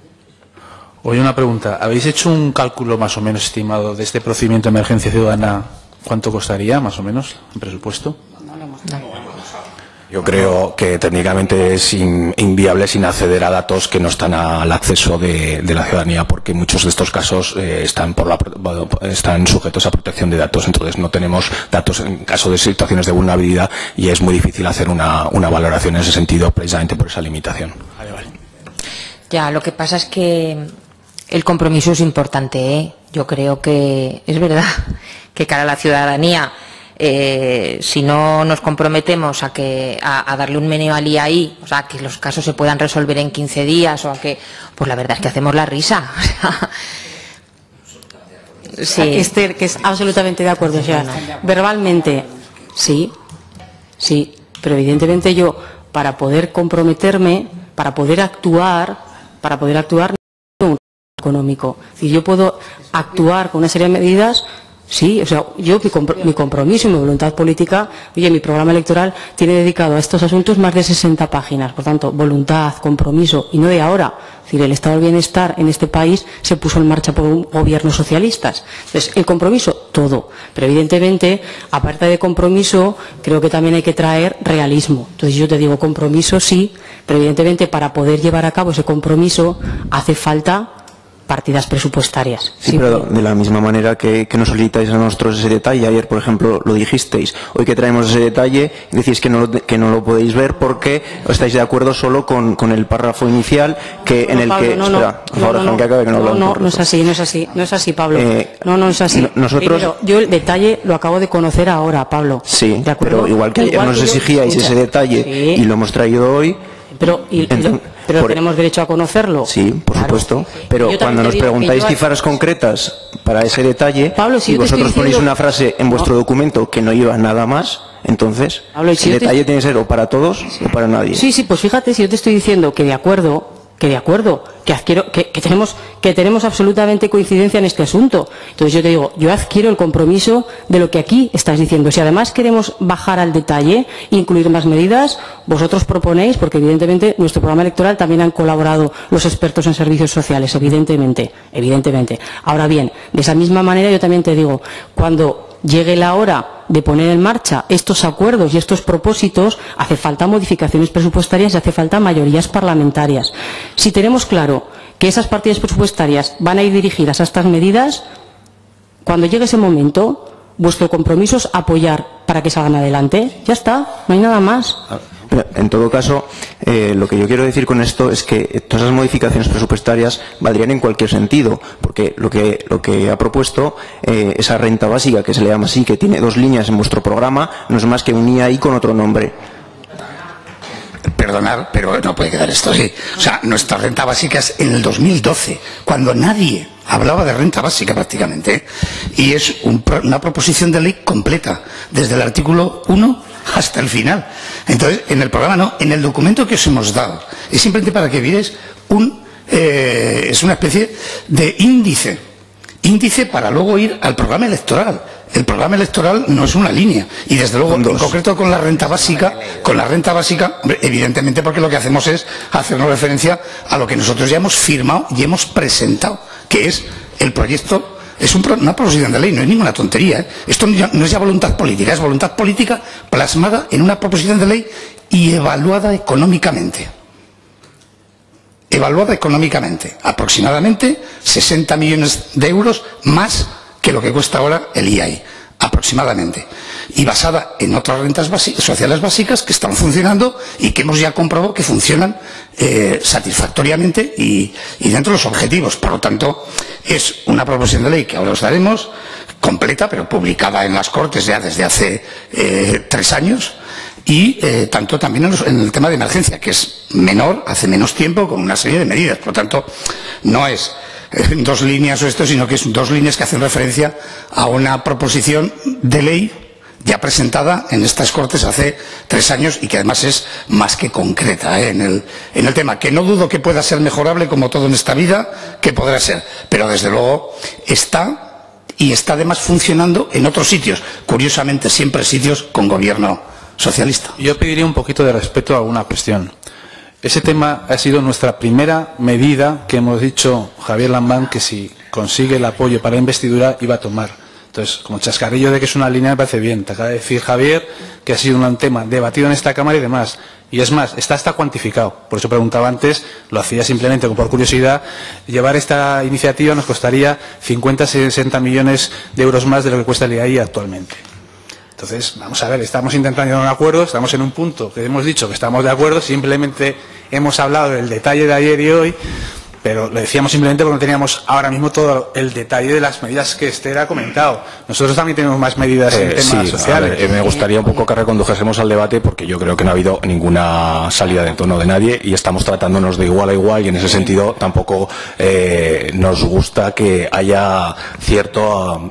Oye, una pregunta. ¿Habéis hecho un cálculo más o menos estimado de este procedimiento de emergencia ciudadana? ¿Cuánto costaría más o menos en presupuesto? No. Yo creo que técnicamente es in, inviable sin acceder a datos que no están al acceso de, de la ciudadanía, porque muchos de estos casos eh, están, por la, están sujetos a protección de datos. Entonces no tenemos datos en caso de situaciones de vulnerabilidad y es muy difícil hacer una, una valoración en ese sentido, precisamente por esa limitación. Vale, vale. Ya, lo que pasa es que el compromiso es importante, ¿eh? Yo creo que es verdad que cara a la ciudadanía, Eh, si no nos comprometemos a que a, a darle un meneo al I A I, o sea, que los casos se puedan resolver en quince días, o a que, pues la verdad es que hacemos la risa. Sí. Esther, que es absolutamente de acuerdo. O sea, verbalmente, sí, sí, pero evidentemente yo, para poder comprometerme, para poder actuar, para poder actuar, no un económico. Si yo puedo actuar con una serie de medidas. Sí, o sea, yo mi, compro mi compromiso y mi voluntad política, oye, mi programa electoral tiene dedicado a estos asuntos más de sesenta páginas, por tanto, voluntad, compromiso, y no de ahora. Es decir, el estado del bienestar en este país se puso en marcha por un gobiernos socialistas. Entonces, el compromiso, todo. Pero evidentemente, aparte de compromiso, creo que también hay que traer realismo. Entonces, yo te digo compromiso, sí, pero evidentemente para poder llevar a cabo ese compromiso hace falta partidas presupuestarias. Sí, sí, pero de la misma manera que, que nos solicitáis a nosotros ese detalle, ayer por ejemplo lo dijisteis, hoy que traemos ese detalle decís que no lo, que no lo podéis ver porque estáis de acuerdo solo con, con el párrafo inicial que no, en el Pablo, que... No, espera, por favor, no, no, que acabe, que no, no, no, no es así, no es así, no es así, Pablo. Eh, no, no es así. No, nosotros... Primero, yo el detalle lo acabo de conocer ahora, Pablo. Sí, ¿de acuerdo? pero igual que ayer igual nos que exigíais yo, ese detalle sí. y lo hemos traído hoy... Pero, y, Entonces, pero por, tenemos derecho a conocerlo. Sí, por claro. supuesto. Pero Yo cuando nos preguntáis yo... cifras concretas para ese detalle, Pablo, si y vosotros diciendo... ponéis una frase en vuestro no. documento que no lleva nada más, entonces Pablo, si el te... detalle tiene que ser o para todos sí. o para nadie. Sí, sí, pues fíjate, si yo te estoy diciendo que de acuerdo, que de acuerdo, que adquiero, que, que tenemos, que tenemos absolutamente coincidencia en este asunto. Entonces yo te digo, yo adquiero el compromiso de lo que aquí estás diciendo. Si además queremos bajar al detalle, incluir más medidas, vosotros proponéis, porque evidentemente nuestro programa electoral también han colaborado los expertos en servicios sociales, evidentemente, evidentemente. Ahora bien, de esa misma manera yo también te digo, cuando llegue la hora de poner en marcha estos acuerdos y estos propósitos, hace falta modificaciones presupuestarias y hace falta mayorías parlamentarias. Si tenemos claro que esas partidas presupuestarias van a ir dirigidas a estas medidas, cuando llegue ese momento, vuestro compromiso es apoyar para que salgan adelante. Ya está, no hay nada más. Pero, en todo caso, eh, lo que yo quiero decir con esto es que todas esas modificaciones presupuestarias valdrían en cualquier sentido, porque lo que, lo que ha propuesto eh, esa renta básica, que se le llama así, que tiene dos líneas en vuestro programa, no es más que un I A I con otro nombre. Perdonar, pero no puede quedar esto así. O sea, nuestra renta básica es en el dos mil doce, cuando nadie hablaba de renta básica prácticamente, y es un, una proposición de ley completa, desde el artículo uno hasta el final. Entonces, en el programa no, en el documento que os hemos dado, es simplemente para que vierais un, eh, es una especie de índice, índice para luego ir al programa electoral. El programa electoral no es una línea, y desde luego, en concreto con la renta básica, con la renta básica, hombre, evidentemente porque lo que hacemos es hacernos referencia a lo que nosotros ya hemos firmado y hemos presentado, que es el proyecto. Es un, una proposición de ley, no es ninguna tontería, ¿eh? Esto no es ya voluntad política, es voluntad política plasmada en una proposición de ley y evaluada económicamente. Evaluada económicamente, aproximadamente sesenta millones de euros más que lo que cuesta ahora el I A I, aproximadamente. Y basada en otras rentas básicas, sociales básicas que están funcionando y que hemos ya comprobado que funcionan eh, satisfactoriamente y, y dentro de los objetivos. Por lo tanto, es una proposición de ley que ahora os daremos, completa, pero publicada en las Cortes ya desde hace eh, tres años, y eh, tanto también en, los, en el tema de emergencia, que es menor, hace menos tiempo, con una serie de medidas. Por lo tanto, no es en dos líneas o esto, sino que es dos líneas que hacen referencia a una proposición de ley ya presentada en estas Cortes hace tres años y que además es más que concreta ¿eh? en, el, en el tema, que no dudo que pueda ser mejorable como todo en esta vida, que podrá ser, pero desde luego está, y está además funcionando en otros sitios, curiosamente siempre sitios con gobierno socialista. Yo pediría un poquito de respeto a alguna cuestión. Ese tema ha sido nuestra primera medida que hemos dicho Javier Lambán que si consigue el apoyo para la investidura iba a tomar. Entonces, como chascarrillo de que es una línea me parece bien. Te acaba de decir Javier que ha sido un tema debatido en esta Cámara y demás. Y es más, está hasta cuantificado. Por eso preguntaba antes, lo hacía simplemente por curiosidad. Llevar esta iniciativa nos costaría cincuenta a sesenta millones de euros más de lo que cuesta el I A I actualmente. Entonces, vamos a ver, estamos intentando llegar a un acuerdo, estamos en un punto que hemos dicho que estamos de acuerdo, simplemente hemos hablado del detalle de ayer y hoy, pero lo decíamos simplemente porque no teníamos ahora mismo todo el detalle de las medidas que Esther ha comentado. Nosotros también tenemos más medidas en eh, temas sí, sociales. A ver, eh, me gustaría un poco que recondujésemos al debate porque yo creo que no ha habido ninguna salida de tono de nadie y estamos tratándonos de igual a igual y en ese sentido tampoco eh, nos gusta que haya cierto... Um,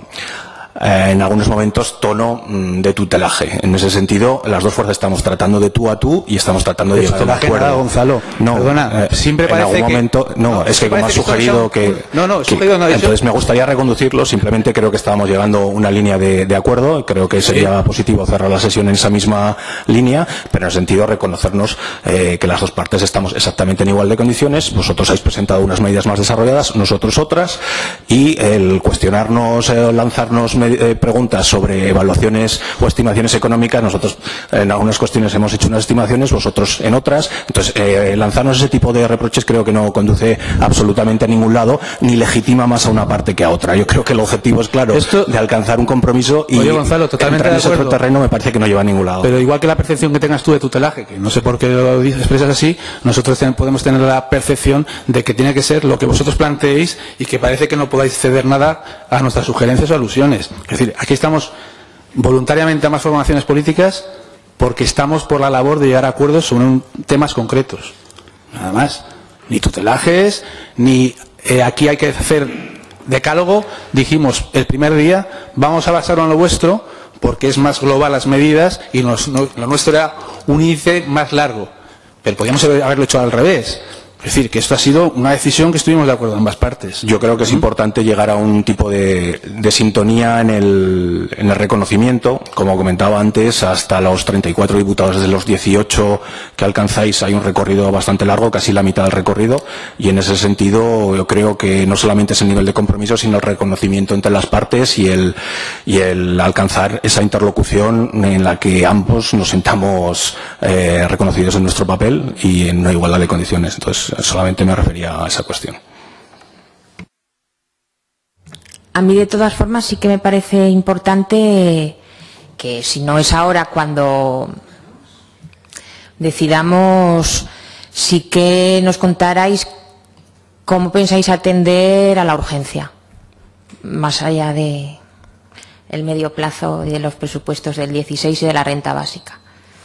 Eh, en algunos momentos tono mm, de tutelaje. En ese sentido, las dos fuerzas estamos tratando de tú a tú y estamos tratando de llegar a un acuerdo. Nada, Gonzalo. No, perdona, eh, siempre parece en algún que... momento, no, no es que como has que sugerido que, son... no, no, que sugerido no, entonces eso... me gustaría reconducirlo. Simplemente creo que estábamos llegando una línea de, de acuerdo. Creo que sería sí. positivo cerrar la sesión en esa misma línea, pero en el sentido de reconocernos eh, que las dos partes estamos exactamente en igual de condiciones. Vosotros habéis presentado unas medidas más desarrolladas, nosotros otras, y el cuestionarnos, eh, lanzarnos eh, preguntas sobre evaluaciones o estimaciones económicas. Nosotros en algunas cuestiones hemos hecho unas estimaciones, vosotros en otras. Entonces, eh, lanzarnos ese tipo de reproches creo que no conduce absolutamente a ningún lado, ni legitima más a una parte que a otra. Yo creo que el objetivo es claro, Esto, de alcanzar un compromiso y oye, Gonzalo, totalmente entrar en ese de otro terreno me parece que no lleva a ningún lado. Pero igual que la percepción que tengas tú de tutelaje, que no sé por qué lo expresas así, nosotros ten, podemos tener la percepción de que tiene que ser lo que vosotros planteéis y que parece que no podáis ceder nada a nuestras sugerencias o alusiones. Es decir, aquí estamos voluntariamente a más formaciones políticas porque estamos por la labor de llegar a acuerdos sobre un, temas concretos. Nada más. Ni tutelajes, ni eh, aquí hay que hacer decálogo. Dijimos el primer día, vamos a basarlo en lo vuestro porque es más global las medidas y nos, no, lo nuestro era un índice más largo. Pero podríamos haberlo hecho al revés. Es decir, que esto ha sido una decisión que estuvimos de acuerdo en ambas partes. Yo creo que es importante llegar a un tipo de, de sintonía en el, en el reconocimiento. Como comentaba antes, hasta los treinta y cuatro diputados de los dieciocho que alcanzáis hay un recorrido bastante largo, casi la mitad del recorrido, y en ese sentido yo creo que no solamente es el nivel de compromiso, sino el reconocimiento entre las partes y el, y el alcanzar esa interlocución en la que ambos nos sintamos eh, reconocidos en nuestro papel y en una igualdad de condiciones. Entonces, solamente me refería a esa cuestión. A mí, de todas formas, sí que me parece importante que, si no es ahora, cuando decidamos, sí que nos contarais cómo pensáis atender a la urgencia, más allá de el medio plazo y de los presupuestos del dieciséis y de la renta básica.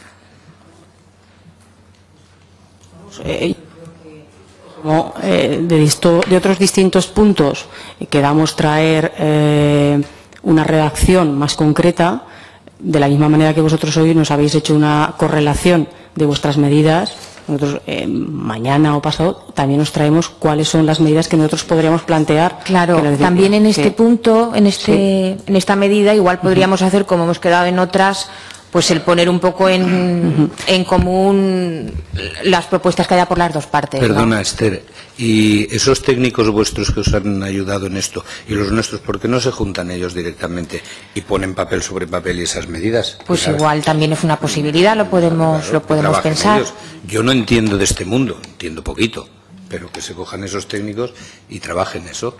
Eh, Como, eh, de, disto, de otros distintos puntos eh, queramos traer eh, una redacción más concreta, de la misma manera que vosotros hoy nos habéis hecho una correlación de vuestras medidas, nosotros eh, mañana o pasado también os traemos cuáles son las medidas que nosotros podríamos plantear. Claro, también en este que, punto, en, este, sí. en esta medida, igual podríamos uh-huh. hacer como hemos quedado en otras, pues el poner un poco en, uh-huh. en común las propuestas que haya por las dos partes. Perdona, ¿no? Esther, y esos técnicos vuestros que os han ayudado en esto, y los nuestros, ¿por qué no se juntan ellos directamente y ponen papel sobre papel y esas medidas? Pues igual también es una posibilidad, lo podemos, claro, lo podemos pensar. Ellos. Yo no entiendo de este mundo, entiendo poquito, pero que se cojan esos técnicos y trabajen eso.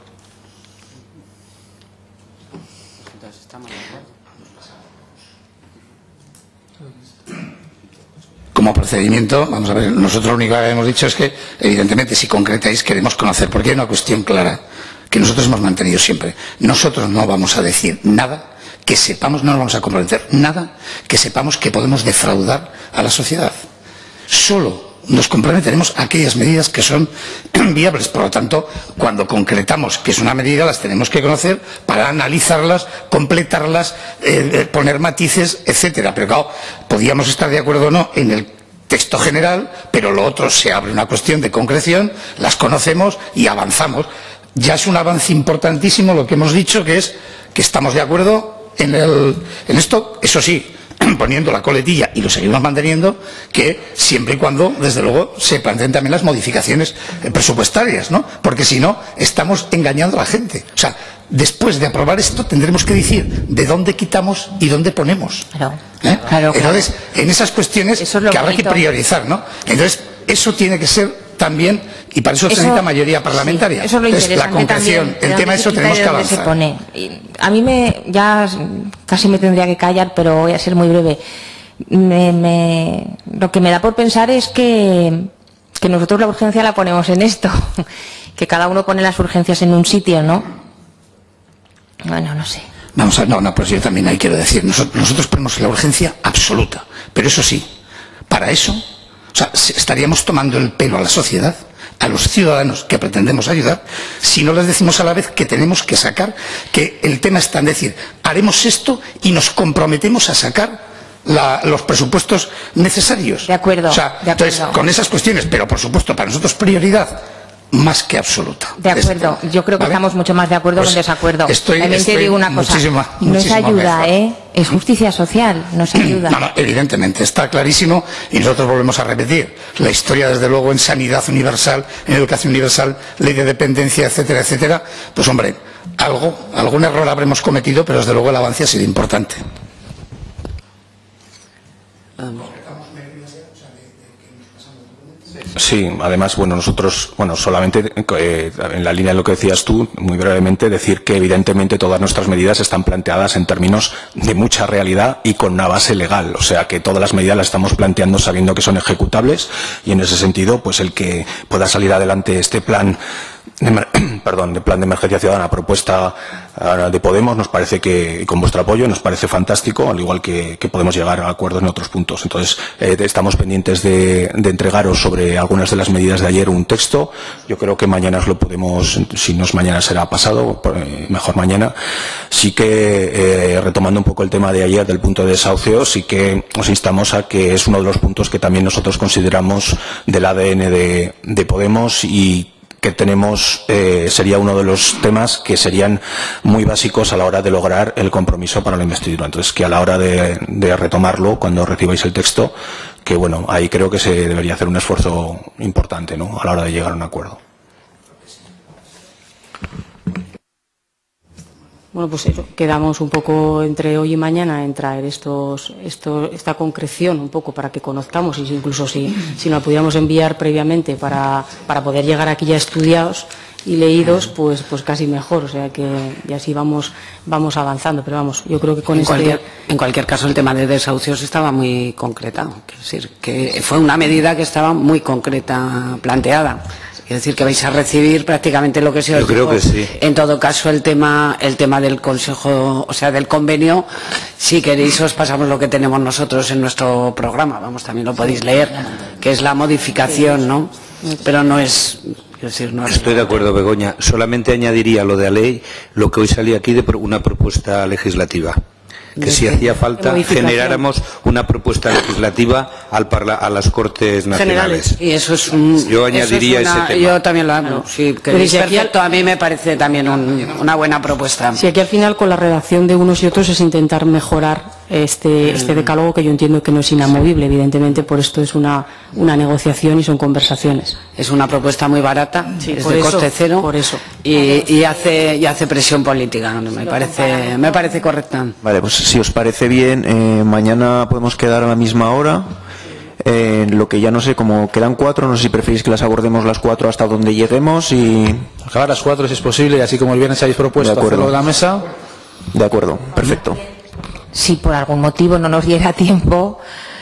Como procedimiento, vamos a ver, nosotros lo único que hemos dicho es que, evidentemente, si concretáis, queremos conocer, porque hay una cuestión clara que nosotros hemos mantenido siempre. Nosotros no vamos a decir nada que sepamos, no nos vamos a comprometer nada que sepamos que podemos defraudar a la sociedad. Solo nos comprometeremos a aquellas medidas que son viables. Por lo tanto, cuando concretamos que es una medida, las tenemos que conocer para analizarlas, completarlas, eh, poner matices, etcétera. Pero claro, podíamos estar de acuerdo o no en el texto general, pero lo otro se abre una cuestión de concreción, las conocemos y avanzamos. Ya es un avance importantísimo lo que hemos dicho, que es que estamos de acuerdo en, el, en esto, eso sí, poniendo la coletilla, y lo seguimos manteniendo, que siempre y cuando, desde luego, se planteen también las modificaciones presupuestarias, ¿no? Porque si no, estamos engañando a la gente. O sea, después de aprobar esto, tendremos que decir de dónde quitamos y dónde ponemos. Claro, ¿Eh? claro, Entonces, claro. en esas cuestiones Eso es que habrá bonito. que priorizar, ¿no? Entonces, eso tiene que ser también, y para eso, eso se necesita mayoría parlamentaria. Sí, eso es lo Entonces, la interesante concreción, también, el tema de eso tenemos que avanzar. Se pone. A mí me, ya casi me tendría que callar, pero voy a ser muy breve. Me, me, lo que me da por pensar es que, que nosotros la urgencia la ponemos en esto, que cada uno pone las urgencias en un sitio, ¿no? Bueno, no sé. Vamos a, no, no, pues yo también ahí quiero decir, nosotros, nosotros ponemos la urgencia absoluta, pero eso sí, para eso, o sea, estaríamos tomando el pelo a la sociedad, a los ciudadanos que pretendemos ayudar, si no les decimos a la vez que tenemos que sacar, que el tema está en decir, haremos esto y nos comprometemos a sacar La, los presupuestos necesarios. De acuerdo. O sea, de acuerdo. Entonces, con esas cuestiones, pero por supuesto, para nosotros prioridad más que absoluta. De acuerdo. Este, Yo creo que ¿vale? estamos mucho más de acuerdo Pues que en desacuerdo. estoy- También estoy te digo una cosa. muchísima- no es muchísimo ayuda, mejor. ¿eh? Es justicia social. Nos ayuda. No, no, evidentemente, está clarísimo, y nosotros volvemos a repetir. La historia, desde luego, en sanidad universal, en educación universal, ley de dependencia, etcétera, etcétera, pues hombre, algo, algún error habremos cometido, pero desde luego el avance ha sido importante. Sí, además, bueno, nosotros, bueno, solamente eh, en la línea de lo que decías tú, muy brevemente, decir que evidentemente todas nuestras medidas están planteadas en términos de mucha realidad y con una base legal, o sea que todas las medidas las estamos planteando sabiendo que son ejecutables y en ese sentido, pues el que pueda salir adelante este plan de, perdón, de plan de emergencia ciudadana, propuesta uh, de Podemos, nos parece que, y con vuestro apoyo, nos parece fantástico, al igual que, que podemos llegar a acuerdos en otros puntos. Entonces, eh, estamos pendientes de, de entregaros sobre algunas de las medidas de ayer un texto. Yo creo que mañana os lo podemos, si no es mañana será pasado, mejor mañana. Sí que, eh, retomando un poco el tema de ayer del punto de desahucio, sí que os instamos a que es uno de los puntos que también nosotros consideramos del A D N de, de Podemos y que tenemos, eh, sería uno de los temas que serían muy básicos a la hora de lograr el compromiso para la investidura. Entonces, que a la hora de, de retomarlo, cuando recibáis el texto, que bueno, ahí creo que se debería hacer un esfuerzo importante, ¿no?, a la hora de llegar a un acuerdo. Bueno, pues eso, quedamos un poco entre hoy y mañana en traer estos, esto, esta concreción un poco para que conozcamos y incluso si, si nos la pudiéramos enviar previamente para, para poder llegar aquí ya estudiados y leídos, pues, pues casi mejor. O sea que y así vamos, vamos avanzando. Pero vamos, yo creo que con en este... Cualquier, en cualquier caso, el tema de desahucios estaba muy concretado. Es decir, que fue una medida que estaba muy concreta planteada. Es decir, que vais a recibir prácticamente lo que se os Yo creo dijo. que sí. En todo caso, el tema, el tema del consejo, o sea, del convenio, si queréis os pasamos lo que tenemos nosotros en nuestro programa. Vamos, también lo podéis leer, que es la modificación, ¿no? Pero no es... es decir, no es... Estoy de acuerdo, Begoña. Solamente añadiría lo de la ley, lo que hoy salía aquí de una propuesta legislativa. Que si hacía falta generáramos una propuesta legislativa al parla, a las Cortes Nacionales. Y eso es un, yo añadiría eso es una, ese tema. Yo también lo hago. Sí, que es perfecto, a mí me parece también un, una buena propuesta. Sí, aquí al final con la redacción de unos y otros es intentar mejorar este, este decálogo, que yo entiendo que no es inamovible, evidentemente, por esto es una, una negociación y son conversaciones. Es una propuesta muy barata, sí, es por de eso, coste cero por eso. Y, y, hace, y hace presión política, me parece, me parece correcta. Vale, pues si os parece bien, eh, mañana podemos quedar a la misma hora. Eh, lo que ya no sé, como quedan cuatro, no sé si preferís que las abordemos las cuatro hasta donde lleguemos y... Acabar las cuatro si es posible, y así como el viernes habéis propuesto hacerlo de la mesa. De acuerdo, perfecto. Si por algún motivo no nos diera tiempo,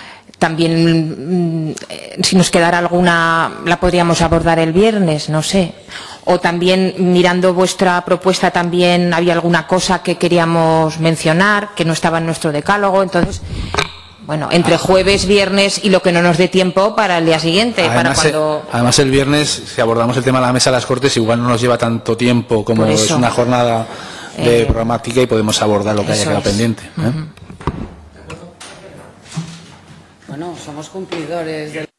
también si nos quedara alguna, la podríamos abordar el viernes, no sé. O también, mirando vuestra propuesta, también había alguna cosa que queríamos mencionar, que no estaba en nuestro decálogo. Entonces, bueno, entre jueves, viernes y lo que no nos dé tiempo para el día siguiente. Además, para cuando... además el viernes, si abordamos el tema de la mesa de las Cortes, igual no nos lleva tanto tiempo como es una jornada de eh, programática y podemos abordar lo que haya quedado pendiente. ¿eh? Bueno, somos cumplidores del...